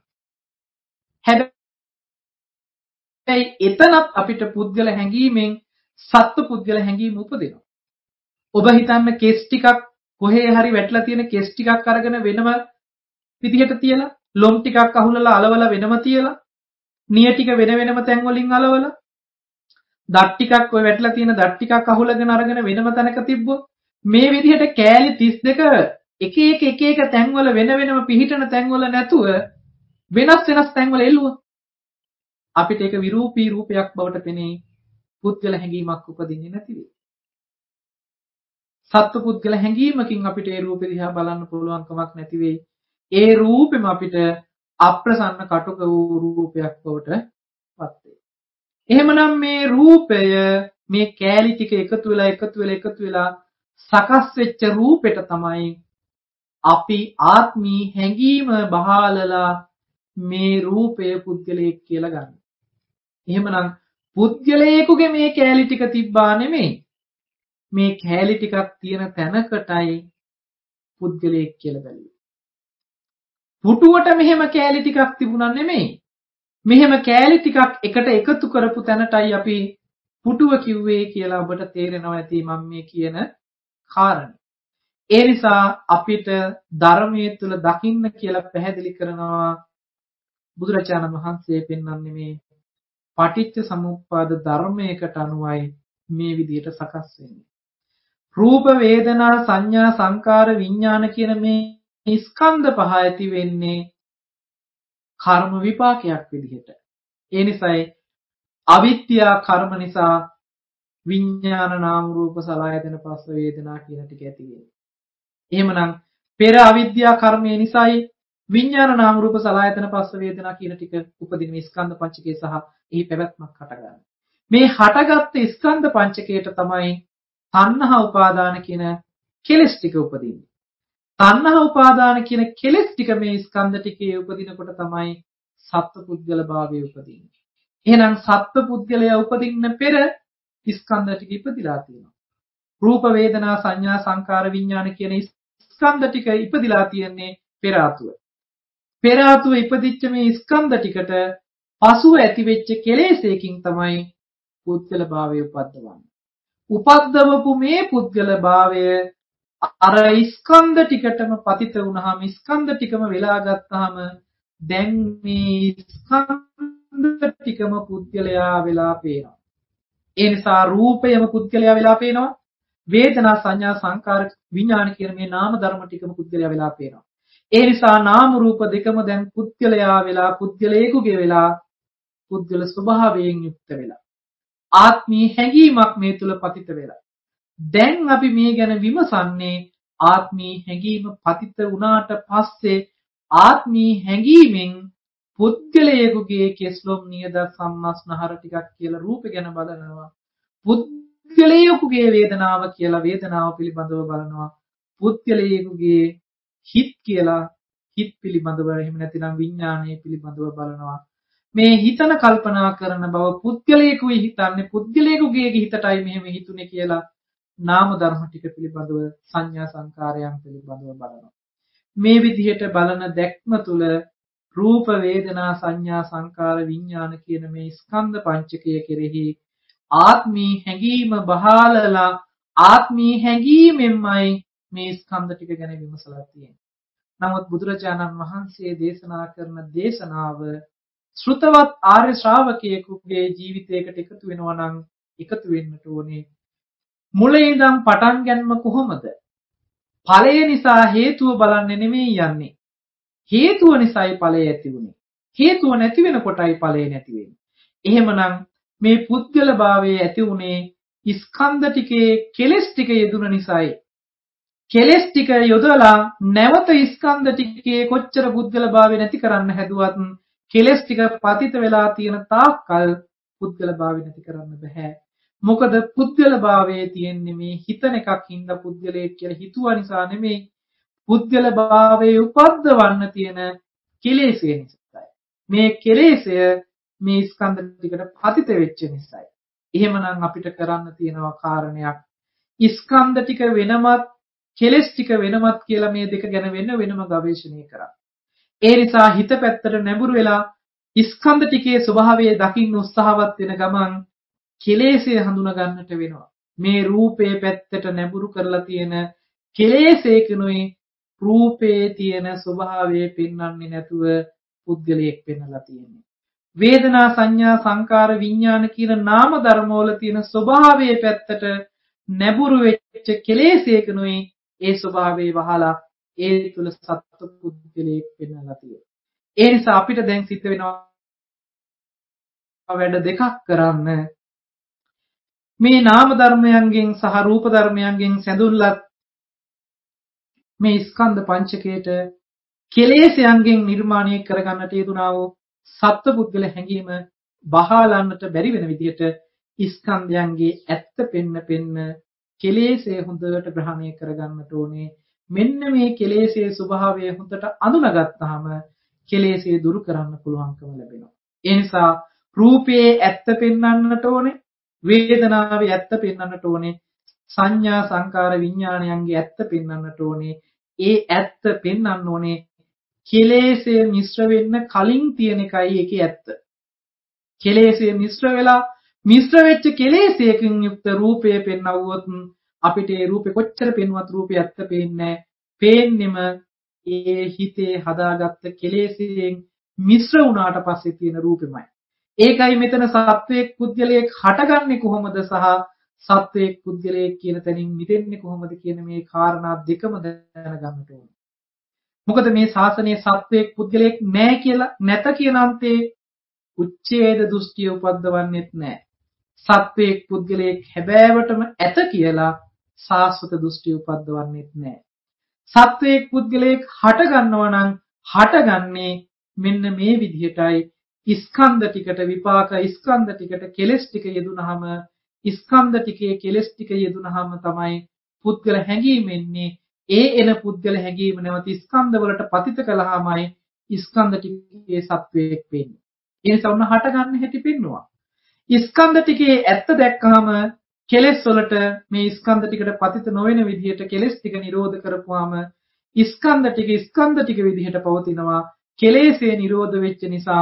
S2: හැබැයි එතනත් අපිට පුද්ගල හැඟීමෙන් සත්ව පුද්ගල හැඟීම උපදිනවා. ඔබ හිතන්න කෙස් ටිකක් කොහේ හරි වැටලා තියෙන කෙස් ටිකක් අරගෙන වෙනම විදිහට තියලා, ලොම් ටිකක් අහුලලා අලවලා වෙනම තියලා, නිය ටික වෙනම තැන් වලින් අලවලා, දත් ටිකක් ඔය වැටලා තියෙන දත් ටිකක් අහුලගෙන අරගෙන වෙනම තැනක තිබ්බොත් මේ විදිහට කෑලි 32 එක තැන්වල වෙනම පිහිටන තැන්වල නැතුව වෙනස් තැන්වල එළුවා. අපිට ඒක විරූපී රූපයක් බවට පෙනේ. පුද්ගල හැඟීමක් උපදින්නේ නැති වෙයි. සත්ව පුද්ගල හැඟීමකින් අපිට ඒ රූපෙ දිහා බලන්න පුළුවන් කමක් නැති වෙයි. ඒ රූපෙම අපිට අප්‍රසන්න කටුක වූ රූපයක් බවට පත් වෙයි. එහෙමනම් මේ රූපය මේ කෑලි ටික එකතු වෙලා සකස් වෙච්ච රූපෙට තමයි අපි ආත්මී හැඟීම බහාලලා මේ රූපය පුද්ගලයෙක් කියලා ගන්න. එහෙමනම් පුද්ගලයෙකුගේ මේ කෑලි ටික තිබ්බා නෙමෙයි. මේ කෑලි ටිකක් තියෙන තැනකටයි පුද්ගලයෙක් කියලා බැලුවේ. පුටුවට මෙහෙම කෑලි ටිකක් තිබුණා නෙමෙයි. මෙහෙම කෑලි ටිකක් එකට එකතු කරපු තැනටයි අපි පුටුව කිව්වේ කියලා ඔබට තේරෙනවා ඇති මම මේ කියන කාරණේ. ඒ නිසා අපිට ධර්මයේ තුල දකින්න කියලා පැහැදිලි කරනවා බුදුරජාණන් වහන්සේ පෙන්වන්නේ මේ පටිච්ච සමුප්පාද ධර්මයකට අනුවයි මේ විදිහට සකස් වෙන්නේ. රූප, වේදනා, සංඥා, සංකාර, විඥාන කියන මේ ස්කන්ධ පහ ඇති වෙන්නේ කර්ම විපාකයක් විදිහට. ඒ නිසායි අවිද්‍යා කර්ම නිසා විඥාන නාම රූප සලආයතන පස්ස වේදනා කියන ටික ඇති වෙන්නේ. එහෙමනම් පෙර අවිද්‍යා කර්මය නිසායි විඥාන නාම රූප සලආයතන පස්ස වේදනා කියන ටික උපදින මේ ස්කන්ධ පංචකය සහ එහි පැවැත්මක් හටගන්නේ. මේ හටගත්ත ස්කන්ධ පංචකයට තමයි තණ්හා උපාදාන කියන කෙලෙස් ටික උපදින්නේ. තණ්හා උපාදාන කියන කෙලෙස් ටික මේ ස්කන්ධ ටිකේ උපදිනකොට තමයි සත්පුද්ගල භාවය උපදින්නේ. එහෙනම් සත්පුද්ගලයා උපදින්න පෙර ස්කන්ධ ටික ඉපදිලා තියෙනවා. රූප වේදනා සංඥා සංකාර විඥාන කියන ස්කන්ධ ටික ඉපදිලා තියෙන්නේ පෙර ආතුව. පෙර ආතුව ඉපදිච්ච මේ ස්කන්ධ ටිකට පසුව ඇතිවෙච්ච කෙලෙසයකින් තමයි පුද්ගල භාවය උපද්දවන්නේ. උපද්දවපු මේ පුද්ගල භාවය අර ස්කන්ධ ටිකටම පතිත වුණාම ස්කන්ධ ටිකම වෙලා ගත්තාම දැන් මේ ස්කන්ධ ටිකම පුද්ගලයා වෙලා පේනවා. ඒ නිසා රූපයම පුද්ගලයා වෙලා පේනවා. වේදනා සංඥා සංකාර විඥාන කියන මේ නාම ධර්ම ටිකම පුද්ගලයා වෙලා පේනවා. ඒ නිසා නාම රූප දෙකම දැන් පුද්ගලයා වෙලා පුද්ගලයෙකුගේ වෙලා පුද්ගල ස්වභාවයෙන් යුක්ත වෙලා ආත්මී හැඟීමක් මේ තුල පතිත වෙලා. දැන් අපි මේ ගැන විමසන්නේ ආත්මී හැඟීම පතිත වුණාට පස්සේ ආත්මී හැඟීමෙන් පුද්ගලයෙකුගේ කෙස්ලොම් නියද සම්මස්නහර ටිකක් කියලා රූප ගැන බලනවා. පුද්ගලයෙකුගේ වේදනාව කියලා වේදනාව පිළිබඳව බලනවා. පුද්ගලයෙකුගේ හිත් කියලා හිත් පිළිබඳව එහෙම නැතිනම් විඥානය පිළිබඳව බලනවා. මේ හිතන කල්පනා කරන බව පුද්ගලයෙකුයි හිතන්නේ පුද්ගලයෙකුගේ හිතටයි මෙහෙම හිතුනේ කියලා නාම ධර්ම ටික පිළිබඳව සංඥා සංකාරයන් පිළිබඳව බලනවා. මේ විදිහට බලන දැක්ම තුළ රූප වේදනා සංඥා සංකාර විඥාන කියන මේ ස්කන්ධ පංචකය කෙරෙහි ආත්මී හැඟීම බහාලලා ආත්මී හැඟීමෙන්මයි මේ ස්කන්ධ ටික ගැන විමසලා තියෙන්නේ. නමුත් බුදුරජාණන් වහන්සේ දේශනා කරන දේශනාව ශ්‍රුතවත් ආර්ය ශ්‍රාවකයෙකුගේ ජීවිතයකට එකතු වෙනවා නම් එකතු වෙන්නට ඕනේ. මුලින් ඉඳන් පටන් ගන්නම කොහොමද? ඵලය නිසා හේතුව බලන්නේ නෙමෙයි යන්නේ. හේතුව නිසායි ඵලය ඇති වුනේ. හේතුව නැති වෙනකොටයි ඵලය නැති වෙන්නේ. එහෙමනම් මේ පුද්ගල භාවයේ ඇති වුනේ ස්කන්ධ ටිකේ කෙලෙස් ටික යෙදුන නිසායි. කෙලෙස් ටික යොදලා නැවත ස්කන්ධ ටිකේ කොච්චර පුද්ගල භාවය නැති කරන්න හැදුවත් කෙලෙස් ටික පතිත වෙලා තියෙන තාක්කල් පුද්ගල භාවය නැති කරන්න බෑ. මොකද පුද්ගල භාවයේ තියෙන්නේ මේ හිතන එකක් හින්දා පුද්ගලයෙක් කියලා හිතුවා නිසා නෙමෙයි. පුද්ගල භාවයේ උපද්දවන්න තියෙන කෙලෙස්ය නිසායි. මේ කෙලෙස්ය මේ ස්කන්ධ ටිකට පතිත වෙච්ච නිසායි. එහෙමනම් අපිට කරන්න තියෙනවා කාරණයක්. ස්කන්ධ ටික වෙනමත් කෙලෙස් ටික වෙනමත් කියලා මේ දෙක ගැන වෙනම ගවේෂණය කරා. ඒ නිසා හිත පැත්තට නැඹුරු වෙලා ස්කන්ධ ටිකේ ස්වභාවය දකින්න උත්සාහවත් වෙන ගමන් කෙලෙස්ය හඳුනා ගන්නට වෙනවා. මේ රූපේ පැත්තට නැඹුරු කරලා තියෙන කෙලෙස්යකනුයි රූපේ තියෙන ස්වභාවය පෙන්වන්නේ නැතුව පුද්ගලයෙක් පෙන්වලා තියෙන්නේ. වේදනා සංඥා සංකාර විඥාන කියන නාම ධර්මවල තියෙන ස්වභාවයේ පැත්තට නැඹුරු වෙච්ච කෙලෙස්යකනුයි ඒ ස්වභාවය වහලා ඒ තුල සත්ව පුද්ගලයෙක් පෙන්වලා තියෙනවා. ඒ නිසා අපිට දැන් සිද්ධ වෙනවා වැඩ දෙකක් කරන්න. මේ නාම ධර්මයන්ගෙන් සහ රූප ධර්මයන්ගෙන් සැඳුල්ලත් මේ ස්කන්ධ පංචකයට කෙලෙස්යන්ගෙන් නිර්මාණය කරගන්නට යෙදුනා වූ සත්පුද්ගල හැඟීම බහාලන්නට බැරි වෙන විදිහට ස්කන්ධයන්ගේ ඇත්ත පෙන්න කෙලෙස්ය හොඳට ග්‍රහණය කරගන්නට ඕනේ. මෙන්න මේ කෙලෙස්යේ ස්වභාවය හොඳට අඳුනගත්තාම කෙලෙස්ය දුරු කරන්න පුළුවන්කම ලැබෙනවා. ඒ නිසා රූපයේ ඇත්ත පෙන්වන්නට ඕනේ, වේදනාවේ ඇත්ත පෙන්වන්නට ඕනේ, සංඥා සංකාර විඥානයන්ගේ ඇත්ත පෙන්වන්නට ඕනේ. ඒ ඇත්ත පෙන්වන්න ඕනේ කෙලෙස්ය මිශ්‍ර වෙන්න කලින් තියෙන එකයි ඒකේ ඇත්ත. කෙලෙස්ය මිශ්‍ර වෙච්ච කෙලෙස්යකින් යුක්ත රූපය පෙන්වුවොත් අපිට ඒ රූපේ කොච්චර පෙන්වත් රූපේ ඇත්ත පේන්නේ පේන්නෙම ඒ හිතේ හදාගත්ත කෙලෙස්යෙන් මිශ්‍ර වුණාට පස්සේ තියෙන රූපෙමයි. ඒකයි මෙතන සත්වයක් පුද්ගලයෙක් හටගන්නේ කොහොමද සහ සත්වයක් පුද්ගලයෙක් කියන තැනින් මිදෙන්නේ කොහොමද කියන මේ කාරණා දෙකම දැනගන්නට ඕනේ. මොකද මේ ශාසනයේ සත්වයක් පුද්ගලයෙක් නැහැ කියලා නැත කියන අන්තේ උච්ඡේද දෘෂ්ටිය උපද්දවන්නෙත් නැහැ. සත්වයක් පුද්ගලයෙක් හැබෑවටම ඇත කියලා සාස්වත දෘෂ්ටිය උපද්දවන්නෙත් නැහැ. සත්වයක් පුද්ගලයෙක් හට ගන්නවා නම් හටගන්නේ මෙන්න මේ විදිහටයි. ස්කන්ධ ටිකට විපාක ස්කන්ධ ටිකට කෙලස් ටික යෙදුනහම ස්කන්ධ ටිකේ කෙලස් ටික යෙදුනහම තමයි පුද්ගල හැඟීම එන්නේ. ඒ එන පුද්ගල හැඟීම නැවත ස්කන්ධ වලට පතිත කළාමයි ස්කන්ධ ටිකේ සත්වයක් වෙන්නේ. ඒ නිසා උන හට ගන්න හැටි පෙන්නවා. ස්කන්ධ ටිකේ ඇත්ත දැක්කහම කෙලස් වලට මේ ස්කන්ධ ටිකට පතිත නොවන විදිහට කෙලස් ටික නිරෝධ කරපුවාම ස්කන්ධ ටික විදිහට පවතිනවා. කෙලෙසේ නිරෝධ වෙච්ච නිසා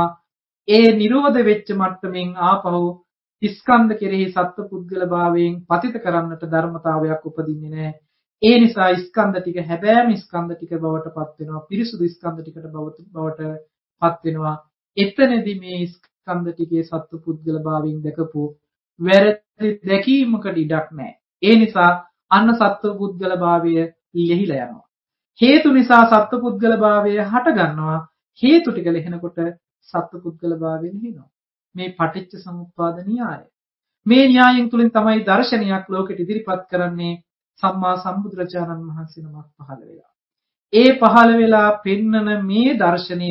S2: ඒ නිරෝධ වෙච්ච මට්ටමින් ආපහු ස්කන්ධ කෙරෙහි සත්පුද්ගල භාවයෙන් පතිත කරන්නට ධර්මතාවයක් උපදින්නේ නැහැ. ඒ නිසා ස්කන්ධ ටික හැබෑම ස්කන්ධ ටික බවට පත් වෙනවා. පිරිසුදු ස්කන්ධ ටිකට බවට පත් වෙනවා. එතනදී මේ ස්කන්ධ ටිකේ සත්පුද්ගල භාවයෙන් දැකපු වැරදි දැකීමකට ඉඩක් නැහැ. ඒ නිසා අන්න සත්පුද්ගල භාවය ලිහිලා යනවා. හේතු නිසා සත්පුද්ගල භාවය හට ගන්නවා. හේතු ටික ලෙහෙනකොට සත්පුද්ගල භාවය ලිහිනවා. මේ පටිච්ච සමුප්පාද න්‍යාය. මේ න්‍යායන් තුලින් තමයි දර්ශනයක් ලෝකෙට ඉදිරිපත් කරන්නේ. සම්මා සම්බුදුරජාණන් වහන්සේ නමක් පහළ වෙලා. ඒ පහළ වෙලා පෙන්නන මේ දර්ශනය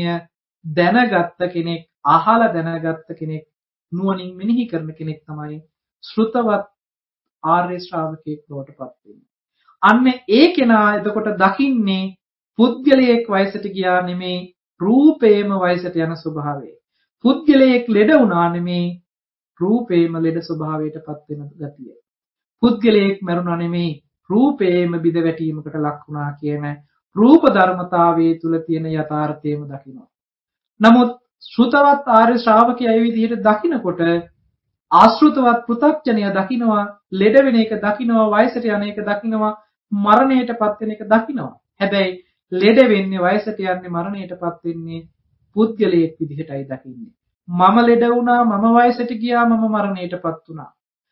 S2: දැනගත්ත කෙනෙක්, අහලා දැනගත්ත කෙනෙක්, නුවණින් මෙනෙහි කරන කෙනෙක් තමයි ශ්‍රුතවත් ආර්ය ශ්‍රාවකයෙක් බවට පත් වෙන්නේ. අන්න ඒ කෙනා එතකොට දකින්නේ පුද්ගලයෙක් වයසට ගියා නෙමේ, රූපේම වයසට යන ස්වභාවය. පුද්ගලයෙක් ලෙඩ වුණා නෙමේ, රූපේම ලෙඩ ස්වභාවයටපත් වෙන ගතිය. පුද්ගලයෙක් මරුණා නෙමේ, රූපේම බිඳ වැටීමකට ලක් වුණා කියන රූප ධර්මතාවයේ තුල තියෙන යථාර්ථයම දකිනවා. නමුත් ශ්‍රුතවත් ආර්ය ශ්‍රාවකයා මේ විදිහට දකිනකොට ආශ්‍රිතවත් පෘථග්ජනය දකිනවා, ලෙඩ වෙන එක දකිනවා, වයසට යන එක දකිනවා, මරණයටපත් වෙන එක දකිනවා. හැබැයි ලෙඩ වෙන්නේ, වයසට යන්නේ, මරණයටපත් වෙන්නේ පුද්ගලයෙක් විදිහටයි දකින්නේ. මම ලෙඩ වුණා, මම වයසට ගියා, මම මරණයටපත් වුණා.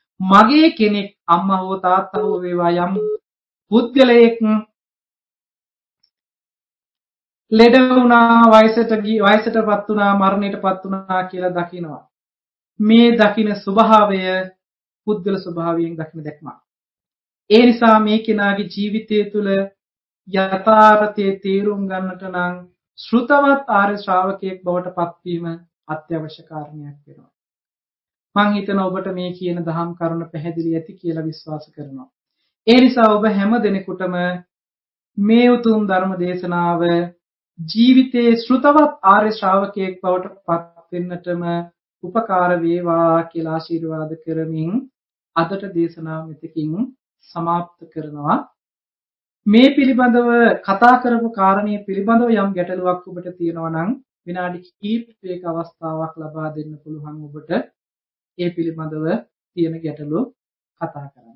S2: මගේ කෙනෙක්, අම්මා හෝ තාත්තා හෝ වේවා, යම් පුද්ගලයෙක් ලෙඩ වුණා, වයසටපත් වුණා, මරණයටපත් වුණා කියලා දකිනවා. මේ දකින ස්වභාවය පුද්ගල ස්වභාවයෙන් දකින දැක්ම. ඒ නිසා මේ කෙනාගේ ජීවිතය තුළ යථාර්ථයේ තේරුම් ගන්නට නම් ශ්‍රුතවත් ආර්ය ශ්‍රාවකයෙක් බවට පත්වීම අත්‍යවශ්‍ය කාරණයක් වෙනවා. මම හිතනවා ඔබට මේ කියන දහම් කරුණ පැහැදිලි ඇති කියලා විශ්වාස කරනවා. ඒ නිසා ඔබ හැම දිනෙකටම මේ උතුම් ධර්ම දේශනාව ජීවිතයේ ශ්‍රුතවත් ආර්ය ශ්‍රාවකයෙක් බවට පත් වෙන්නටම උපකාර වේවා කියලා ආශිර්වාද කරමින් අදට දේශනාව මෙතකින් සමාප්ත කරනවා. මේ පිළිබඳව කතා කරපු කාරණේ පිළිබඳව යම් ගැටලුවක් ඔබට තියෙනවා නම් විනාඩි කිහිපයක අවස්ථාවක් ලබා දෙන්න පුළුවන් ඔබට ඒ පිළිබඳව තියෙන ගැටලුව කතා කරන්න.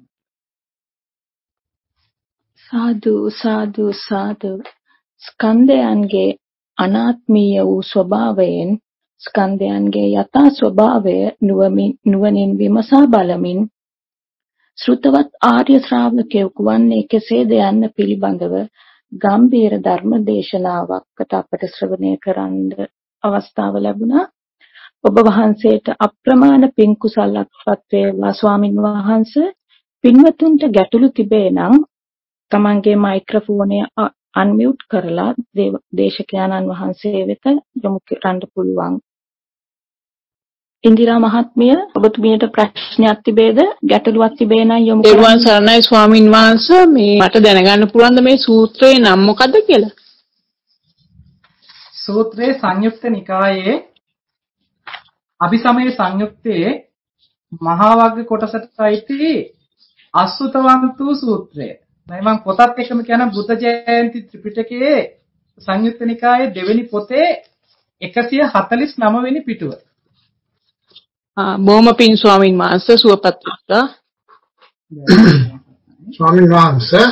S1: සාදු සාදු සාදු. ස්කන්ධයන්ගේ අනාත්මීය වූ ස්වභාවයෙන් ස්කන්ධයන්ගේ යථා ස්වභාවය නුවණින් විමසා බලමින් ශ්‍රුතවත් ආර්ය ශ්‍රාවකයෙකු වන්නේ කෙසේද යන්න පිළිබඳව ගම්භීර ධර්ම දේශනාවකට අපට ශ්‍රවණය කරන්න අවස්ථාව ලැබුණා. ඔබ වහන්සේට අප්‍රමාණ පින් කුසලක්වත් වේවා ස්වාමින් වහන්සේ. පින්වතුන්ට ගැටලු තිබේ නම් තමන්ගේ මයික්‍රොෆෝනය අන්මියුට් කරලා දේශකයන්න් වහන්සේ වෙත යොමු කරන්න පුළුවන්. ඉන්දිරා මහත්මිය, ඔබතුමියට ප්‍රශ්නයක් තිබේද? ගැටලුවක් තිබේ නම් යොමු කරන්න.
S3: දේවාන් සරණයි ස්වාමින් වහන්සේ, මේ මට දැනගන්න පුළුවන්ද මේ සූත්‍රයේ නම මොකද්ද කියලා?
S2: සූත්‍රයේ සංයුක්ත නිකායේ අභිසමය සංයුක්තයේ මහා වග්ග කොටසට අයිති අසුතවන්තු සූත්‍රය. මම පොතත් එක්කම කියන බුද්ධ ජයන්ති ත්‍රිපිටකයේ සංයුක්ත නිකායේ දෙවෙනි පොතේ 149 වෙනි පිටුව.
S3: බොහොම පින් ස්වාමින් වහන්සේ, සුවපත් වේවා.
S4: ස්වාමීන් වහන්සේ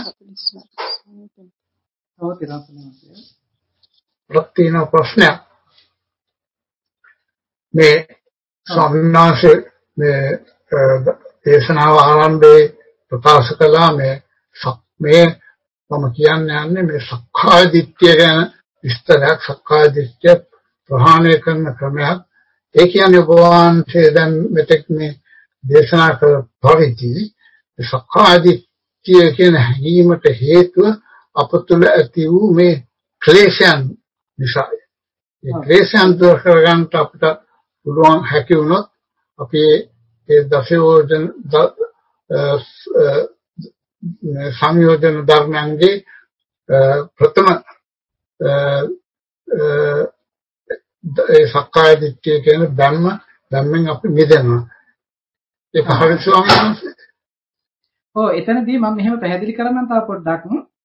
S4: ප්‍රතින ප්‍රශ්නයක් මේ ස්වාමීන් වහන්සේ මේ දේශනාව ආරම්භයේ ප්‍රකාශ කළා මේ මම කියන්නේ මේ සක්කාය දිට්ඨිය ගැන විස්තරයක් සක්කාය දිට්ඨිය ප්‍රහාණය කරන ක්‍රමයක්. ඒ කියන්නේ ඔබ වහන්සේ දැන් මෙතෙක් මේ දේශනා කළ පරිදි සක්කාය දිට්ඨිය කියන හැඟීමට හේතුව අප තුළ ඇති වූ මේ ක්ලේශයන් නිසායි. මේ ක්ලේශයන් දුරු කරගන්න අපිට පුළුවන් හැකි වුණොත් අපි ඒ දසයෝජන සංයෝජන ධර්මයන්ගේ ප්‍රථම ඒ සක්කාය දිට්ඨිය කියන ධම්මෙන් අපි මිදෙනවා. ඒක හරියට ස්වාමීන් වහන්සේ.
S2: ඔව් එතනදී මම මෙහෙම පැහැදිලි කරන්නම් තව පොඩ්ඩක්.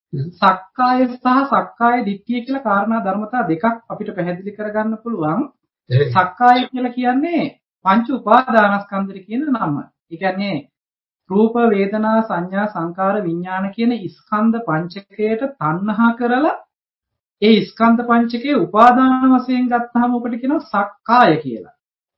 S2: සක්කාය සහ සක්කාය දිට්ඨිය කියලා කාරණා ධර්මතා දෙකක් අපිට පැහැදිලි කරගන්න පුළුවන්. සක්කාය කියලා කියන්නේ පංච උපාදානස්කන්ධය කියන නම. ඒ කියන්නේ රූප වේදනා සංඥා සංකාර විඥාන කියන ස්කන්ධ පංචකයට තණ්හා කරලා ඒ ස්කන්ධ පංචකයේ උපාදාන වශයෙන් ගත්තාම ඔකට කියනවා සක්කාය කියලා.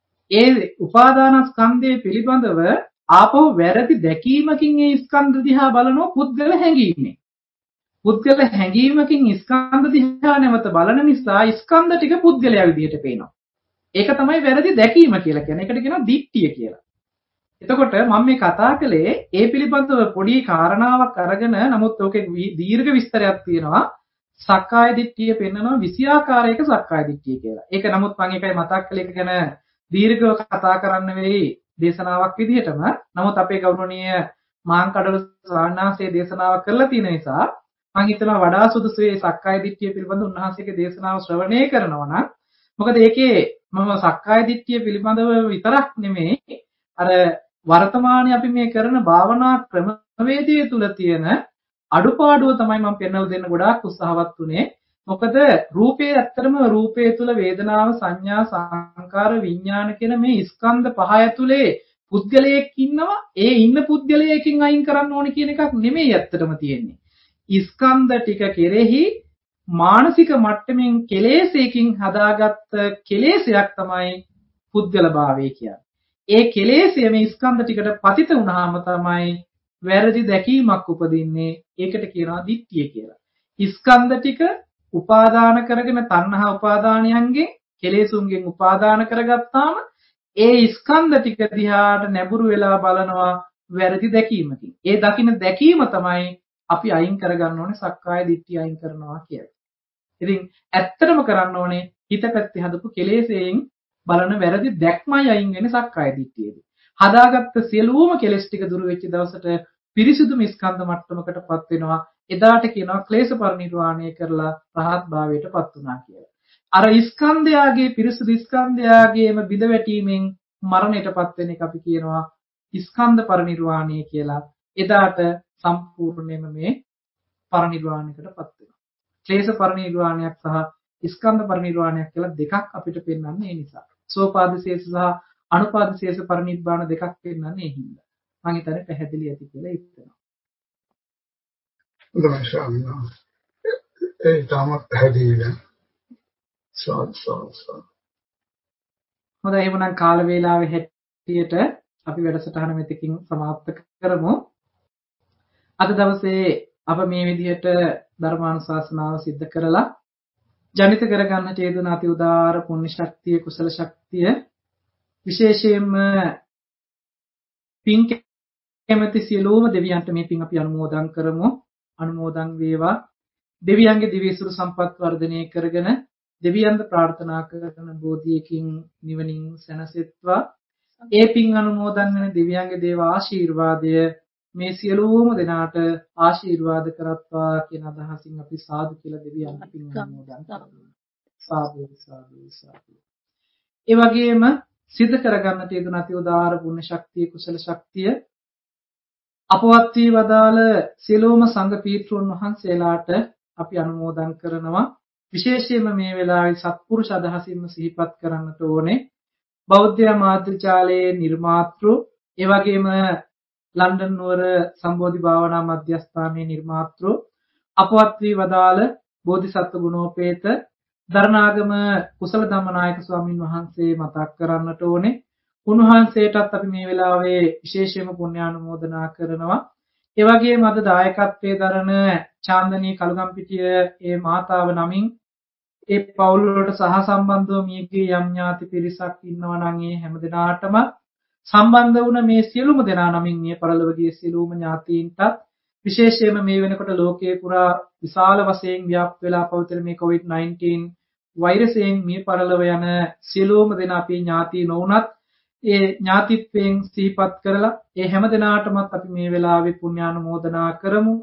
S2: ඒ උපාදාන ස්කන්ධයේ පිළිබඳව ආපහු වැරදි දැකීමකින් ඒ ස්කන්ධ දිහා බලනවා පුද්ගල හැඟීමෙන්. පුද්ගල හැඟීමකින් ස්කන්ධ දිහා නැවත බලන නිසා ස්කන්ධ ටික පුද්ගලයා විදිහට පේනවා. ඒක තමයි වැරදි දැකීම කියලා කියන්නේ. ඒකට කියනවා දිට්ඨිය කියලා. එතකොට මම මේ කතා කළේ ඒ පිළිබඳව පොඩි කාරණාවක් අරගෙන නමුත් ඕකේ දීර්ඝ විස්තරයක් තියෙනවා. සක්කාය දිට්ඨිය පෙන්නනවා 20 ආකාරයක සක්කාය දිට්ඨිය කියලා. ඒක නමුත් මම ඒකයි මතක් කළේ ඒක ගැන දීර්ඝව කතා කරන්න වෙයි දේශනාවක් විදිහටම. නමුත් අපේ ගෞරවනීය මාංකඩවල ස්වාමීනාංශයේ දේශනාවක් කරලා තියෙන නිසා මම හිතනවා වඩා සුදුසු මේ සක්කාය දිට්ඨිය පිළිබඳ උන්වහන්සේගේ දේශනාව ශ්‍රවණය කරනවා නම් මොකද ඒකේ මම සක්කාය දිට්ඨිය පිළිබඳව විතරක් නෙමෙයි අර වර්තමානයේ අපි මේ කරන භාවනා ක්‍රමවේදයේ තුල තියෙන අඩුපාඩුව තමයි මම පෙන්වලා දෙන්න ගොඩාක් උත්සාහවත් උනේ. මොකද රූපයේ ඇත්තටම රූපයේ තුල වේදනාව සංඥා සංකාර විඥාන කියන මේ ස්කන්ධ පහ ඇතුලේ පුද්ගලයෙක් ඉන්නවා. ඒ ඉන්න පුද්ගලයෙකින් අයින් කරන්න ඕනේ කියන එකක් නෙමෙයි ඇත්තටම තියෙන්නේ. ස්කන්ධ ටික කෙරෙහි මානසික මට්ටමින් කෙලෙසයකින් හදාගත්ත කෙලෙසයක් තමයි පුද්ගලභාවය කියන්නේ. ඒ කෙලෙසය මේ ස්කන්ධ ටිකට පතිත වුණාම තමයි වැරදි දැකීමක් උපදින්නේ. ඒකට කියනවා දිට්ඨිය කියලා. ස්කන්ධ ටික උපාදාන කරගෙන තණ්හා උපාදානයන්ගෙන් කෙලෙසුන්ගෙන් උපාදාන කරගත්තාම ඒ ස්කන්ධ ටික දිහාට නැඹුරු වෙලා බලනවා වැරදි දැකීමකින්. ඒ දකින්න දැකීම තමයි අපි අයින් කරගන්න ඕනේ සක්කාය දිට්ඨිය අයින් කරනවා කියලා. ඉතින් ඇත්තටම කරන්න ඕනේ හිත පැත්තේ හදපු කෙලෙසයෙන් බලන වැරදි දැක්මයි අයින් වෙන්නේ සක්කාය දිට්ඨියේදී. හදාගත්ත සියලුම කෙලෙස් ටික දුරු වෙච්ච දවසට පිරිසිදු ස්කන්ධ මට්ටමකටපත් වෙනවා. එදාට කියනවා ක්ලේශ පරිනිර්වාණය කරලා රහත් භාවයටපත් වුණා කියලා. අර ස්කන්ධයාගේ පිරිසිදු ස්කන්ධයාගේම බිඳ වැටීමෙන් මරණයටපත් වෙන එක අපි කියනවා ස්කන්ධ පරිනිර්වාණය කියලා. එදාට සම්පූර්ණයෙන්ම මේ පරිනිර්වාණයකටපත් වෙනවා. ක්ලේශ පරිනිර්වාණයක් සහ ස්කන්ධ පරිනිර්වාණයක් කියලා දෙකක් අපිට පෙන්වන්නේ ඒ නිසා. සෝපාදශේෂ සහ අනුපාදශේෂ පරිනිර්වාණ දෙකක් පෙන්වන්නේ ඒ හින්දා. මම හිතන්නේ පැහැදිලි ඇති කියලා හිතනවා.
S4: හොඳයි ස්වාමීන් වහන්සේ. ඒ තමයි පැහැදිලි.
S2: හොඳයි එහෙනම් කාල වේලාවේ හැටියට අපි වැඩසටහන මෙතකින් સમાપ્ત කරමු. අද දවසේ අප මේ විදිහට ධර්මානුශාසනාව සිද්ධ කරලා ජනිත කරගන්නට යෙදුන අති උදාාර පුණ්‍ය ශක්තිය කුසල ශක්තිය විශේෂයෙන්ම පින් කැමැති සියලුම දෙවියන්ට මේ පින් අපි අනුමෝදන් කරමු. අනුමෝදන් වේවා. දෙවියන්ගේ දිවිසුරු සම්පත් වර්ධනය කරගෙන දෙවියන්ද ප්‍රාර්ථනා කරන බෝධියකින් නිවනින් සැනසෙත්වා. ඒ පින් අනුමෝදන් වෙන දෙවියන්ගේ දේව ආශිර්වාදය මේ සියලුම දෙනාට ආශිර්වාද කරත්වා කියන අදහසින් අපි සාදු කියලා දෙවියන්ට පින් අනුමෝදන් කරමු. සාදු සාදු සාදු. ඒ වගේම සිද්ධ කරගන්නට යෙදුන අති උදාාර පුණ්‍ය ශක්තිය කුසල ශක්තිය අපවත් වී වදාළ සියලුම සංඝ පීඨුන් වහන්සේලාට අපි අනුමෝදන් කරනවා. විශේෂයෙන්ම මේ වෙලාවේ සත්පුරුෂ අදහසින්ම සිහිපත් කරන්නට ඕනේ. බෞද්ධ මාධ්‍යාලයේ නිර්මාතෘ ඒ වගේම ලන්ඩන් නුවර සම්බෝධි භාවනා මධ්‍යස්ථානයේ නිර්මාතෘ අපවත් වී වදාළ බෝධිසත්ව ගුණෝපේත දරණාගම කුසල ධම්මනායක ස්වාමින් වහන්සේ මතක් කරන්නට ඕනේ. උන්වහන්සේටත් අපි මේ වෙලාවේ විශේෂයෙන්ම පුණ්‍යානුමෝදනා කරනවා. ඒ වගේම අද දායකත්වයේ දරන චාන්දනී කලුගම්පිටිය ඒ මාතාව නමින් ඒ පවුල් වලට සහසම්බන්ධව මියගිය යම් ඥාති පිරිසක් ඉන්නවා නම් ඒ හැමදෙනාටම සම්බන්ධ වුණ මේ සියලුම දෙනා නමින් මිය පරලොව ගිය සියලුම ඥාතීන්ටත් විශේෂයෙන්ම මේ වෙනකොට ලෝකයේ පුරා විශාල වශයෙන් ව්‍යාප්ත වෙලා පවතින මේ COVID-19 වෛරසයෙන් මිය පරලොව යන සියලුම දෙනා අපේ ඥාති නොවුනත් ඒ ඥාතිත්වයෙන් සිහිපත් කරලා ඒ හැමදෙනාටමත් අපි මේ වෙලාවේ පුණ්‍යානුමෝදනා කරමු.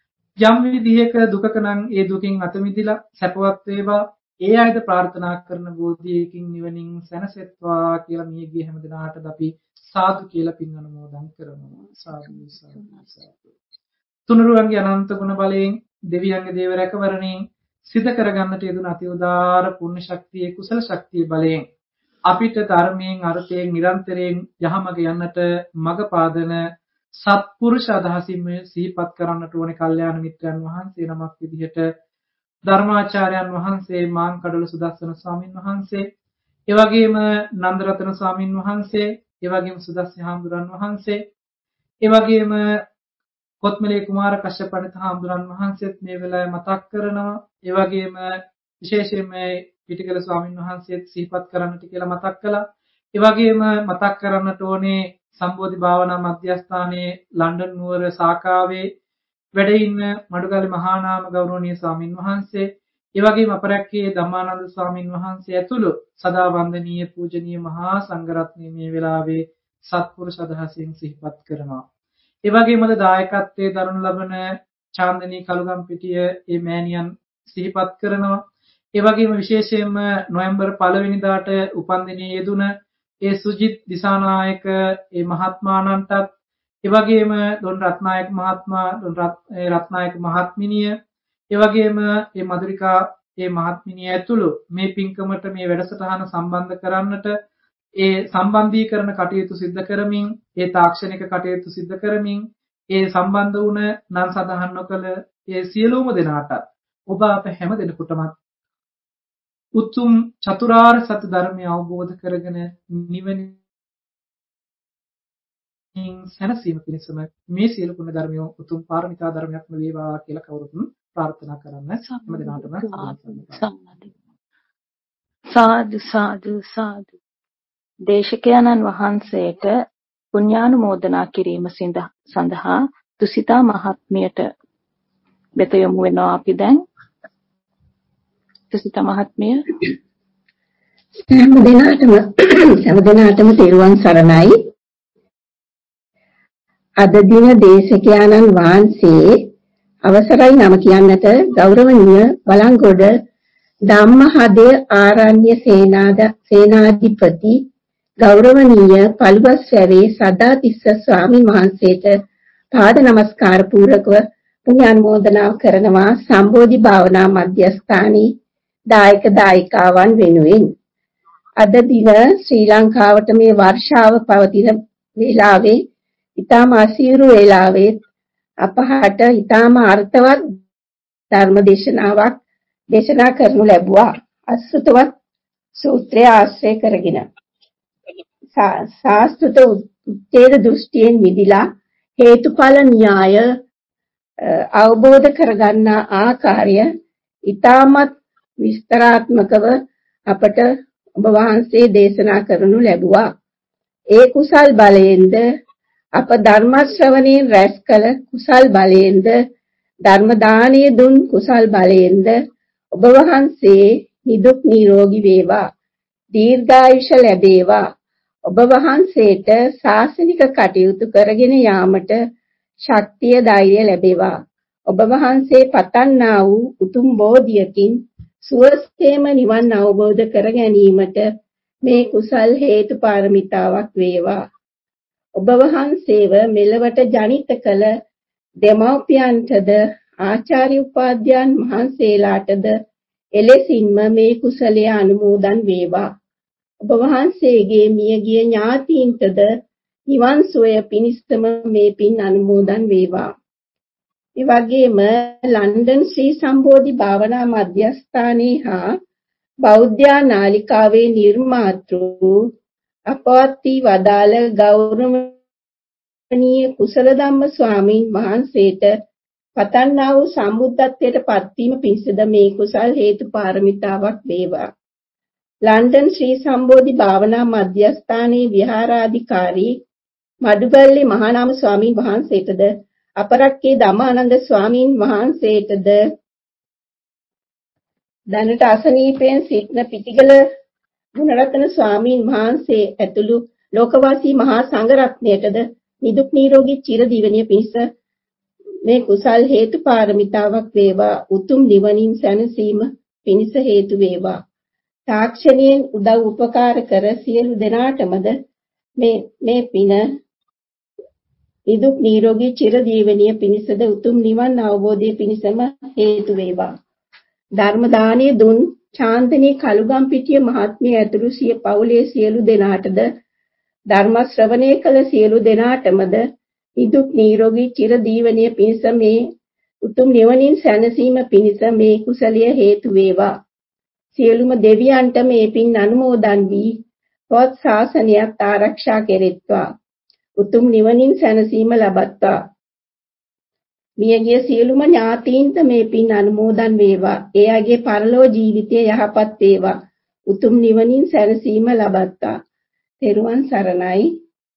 S2: යම් විදිහක දුකක නම් ඒ දුකින් අත මිදලා සැපවත් වේවා. ඒ අයද ප්‍රාර්ථනා කරන බෝධියකින් නිවනින් සැනසෙත්වා කියලා මේ ගිය හැමදෙනාටද අපි සාදු කියලා පින් අනුමෝදන් කරමු. සාදු සාදු. තුනුරුවන්ගේ අනන්ත ගුණ බලයෙන් දෙවියන්ගේ දේව රැකවරණයෙන් සිද්ධ කරගන්නට යෙදුන අති උදාර පුණ්‍ය ශක්තියේ කුසල ශක්තිය බලයෙන් අපිට ධර්මයෙන් අර්ථයෙන් නිරන්තරයෙන් යහමඟ යන්නට මඟ පාදන සත්පුරුෂ අදහසින් මේ සිහිපත් කරන්නට ඕනේ කල්යාණ මිත්‍රයන් වහන්සේ නමක් විදිහට ධර්මාචාර්යයන් වහන්සේ මාංකඩොළ සුදස්සන ස්වාමින් වහන්සේ, ඒ වගේම නන්දරතන ස්වාමින් වහන්සේ, ඒ වගේම සුදස්සි හාමුදුරන් වහන්සේ, ඒ වගේම කොත්මලේ කුමාර කශ්‍යප පඬිත හාමුදුරන් වහන්සේත් මේ වෙලාවේ මතක් කරනවා. ඒ වගේම විශේෂයෙන්ම පිටිකල ස්වාමින් වහන්සේත් සිහිපත් කරන්නට කියලා මතක් කළා. ඒ වගේම මතක් කරන්නට ඕනේ සම්බෝධි භාවනා මධ්‍යස්ථානයේ ලන්ඩන් නුවර ශාඛාවේ වැඩ ඉන්න මඩුගල්ලේ මහා නාම ගෞරවනීය ස්වාමින් වහන්සේ, ඒ වගේම අපරැක්කේ ධම්මානන්ද ස්වාමින් වහන්සේ ඇතුළු සදා වන්දනීය පූජනීය මහා සංඝරත්නය මේ වෙලාවේ සත්පුරුෂ අදහසින් සිහිපත් කරනවා. ඒ වගේම දායකත්වයේ දරනු ලබන චාන්දනී කලුගම්පිටිය ඒ මෑණියන් සිහිපත් කරනවා. ඒ වගේම විශේෂයෙන්ම නොවැම්බර් 1 වෙනිදාට උපන්දිනයේ යෙදුන ඒ සුජිත් දිසානායක ඒ මහත්මාණන්ටත්, ඒ වගේම දොන් රත්නායක මහත්මයා, දොන් රත්නායක මහත්මිනිය, ඒ වගේම මේ මధుරිකා මේ මහත්මිනිය ඇතුළු මේ පින්කමට මේ වැඩසටහන සම්බන්ධ කරන්නට ඒ සම්බන්ධීකරණ කටයුතු සිදු කරමින්, ඒ තාක්ෂණික කටයුතු සිදු කරමින්, ඒ සම්බන්ධ වුණ නම් සඳහන් නොකළ ඒ සියලුම දෙනාට ඔබ අප හැම දෙනෙකුටම උතුම් චතුරාර්ය සත්‍ය ධර්මය අවබෝධ කරගෙන නිවනින් සැනසීම පිණිසම මේ සියලු පුණ්‍ය ධර්මය උතුම් පාරමිතා ධර්මයක්ම වේවා කියලා කවුරුත් ප්‍රාර්ථනා කරන්න හැම දිනකටම
S1: සාදු සාදු සාදු. දේශකයන්න් වහන්සේට පුණ්‍යානුමෝදනා කිරීම සඳහා තුසිතා මහත්මියට වෙත යොමු වෙනවා අපි දැන්. තුසිතා මහත්මිය
S5: හැම දිනාටම තෙරුවන් සරණයි. අද දින දේශකයන්න් වහන්සේ අවසරයි නම කියන්නට ගෞරවනීය බලංගොඩ ධම්මහදය ආරණ්‍ය සේනාධිපති ගෞරවනීය පල්වස්වැවේ සදාතිස්ස ස්වාමීන් වහන්සේට පාද නමස්කාර පූර්වකව පුණ්‍යානුමෝදනා කරනවා සම්බෝධි භාවනා මධ්‍යස්ථානයේ දායක දායිකාවන් වෙනුවෙන්. අද දින ශ්‍රී ලංකාවට මේ වර්ෂාව පවතින වේලාවේ ඊටම අසීරු වේලාවේ අපහට ඊටම අර්ථවත් ධර්ම දේශනාවක් දේශනා කරනු ලැබුවා. අසුතවත් සූත්‍රය ආශ්‍රය කරගෙන සාස්ත්‍රිත උත්තේජ දෘෂ්ටියෙන් මිදිලා හේතුඵල න්‍යාය අවබෝධ කරගන්න ආකාරය ඊටමත් විස්තරාත්මකව අපට ඔබ වහන්සේ දේශනා කරනු ලැබුවා. ඒ කුසල් බලයෙන්ද අප ධර්ම ශ්‍රවණයෙන් රැස් කළ කුසල් බලයෙන්ද ධර්ම දානීය දුන් කුසල් බලයෙන්ද ඔබ වහන්සේ නිදුක් නිරෝගී වේවා, දීර්ඝායුෂ ලැබේවා. ඔබ වහන්සේට ශාසනික කටයුතු කරගෙන යාමට ශක්තිය ධෛර්යය ලැබේවා. ඔබ වහන්සේ පතන්නා වූ උතුම් බෝධියකින් සුවසේම නිවන් අවබෝධ කර ගැනීමට මේ කුසල් හේතු පාරමිතාවක් වේවා. ඔබ වහන්සේව මෙලවට ජනිත කළ දෙමව්පියන්ටද ආචාර්ය උපාධ්‍යයන් වහන්සේලාටද එලෙසින්ම මේ කුසලය අනුමෝදන් වේවා. ඔබ වහන්සේගේ මියගිය ඥාතීන්ටද නිවන් සුවය පිණිසම මේ පින් අනුමෝදන් වේවා. ඒ වගේම ලන්ඩන් ශ්‍රී සම්බෝධි භාවනා මධ්‍යස්ථානයේ හා බෞද්ධ නාලිකාවේ නිර්මාතෘ අපවත් වදාළ ගෞරවනීය කුසල ධම්ම ස්වාමීන් වහන්සේට පතන්නා වූ සම්බුද්ධත්වයට පත්වීම පිණිසද මේ කුසල් හේතු පාරමිතාවක් වේවා. ලන්ඩන් ශ්‍රී සම්බෝධි භාවනා මධ්‍යස්ථානයේ විහාරාධිකාරී මඩුගල්ලේ මහානාම ස්වාමීන් වහන්සේටද අපරක්කේ ධම්මානන්ද ස්වාමීන් වහන්සේටද දැනට අසනීපයෙන් සිටින පිටිගල ගුණරත්න ස්වාමීන් වහන්සේ ඇතුළු ලෝකවාසී මහා සංඝ රත්නයටද නිදුක් නිරෝගී චිරජීවනයේ පිණිස මේ කුසල් හේතු පාරමිතාවක් වේවා. උතුම් නිවනින් සැනසීම පිණිස හේතු වේවා. තාක්ෂණයෙන් උදව් උපකාර කර සියලු දෙනාටමද මේ පින නිදුක් නිරෝගී චිරජීවනයේ පිණිසද උතුම් නිවන් අවබෝධයේ පිණිසම හේතු වේවා. ධර්ම දානයේ දුන් චාන්දනී කලුගම්පිටිය මහත්මිය ඇතුළු සිය පවුලේ සියලු දෙනාටද ධර්ම ශ්‍රවණය කළ සියලු දෙනාටමද නිදුක් නිරෝගී චිරජීවනයේ පිණිස මේ උතුම් නිවනින් සැනසීම පිණිස මේ කුසලයේ හේතු වේවා. සියලුම දෙවියන්ට මේ පින් අනුමෝදන් වී පොත් ශාසනයත් ආරක්ෂා කෙරෙත්වා. උතුම් නිවනින් සැනසීම ලබත්වා. මියගිය සියලුම ඥාතීන්ට මේ පින් අනුමෝදන් වේවා. එයාගේ පරලෝ ජීවිතය යහපත් වේවා. උතුම් නිවනින් සැනසීම ලබත්වා. තෙරුවන් සරණයි.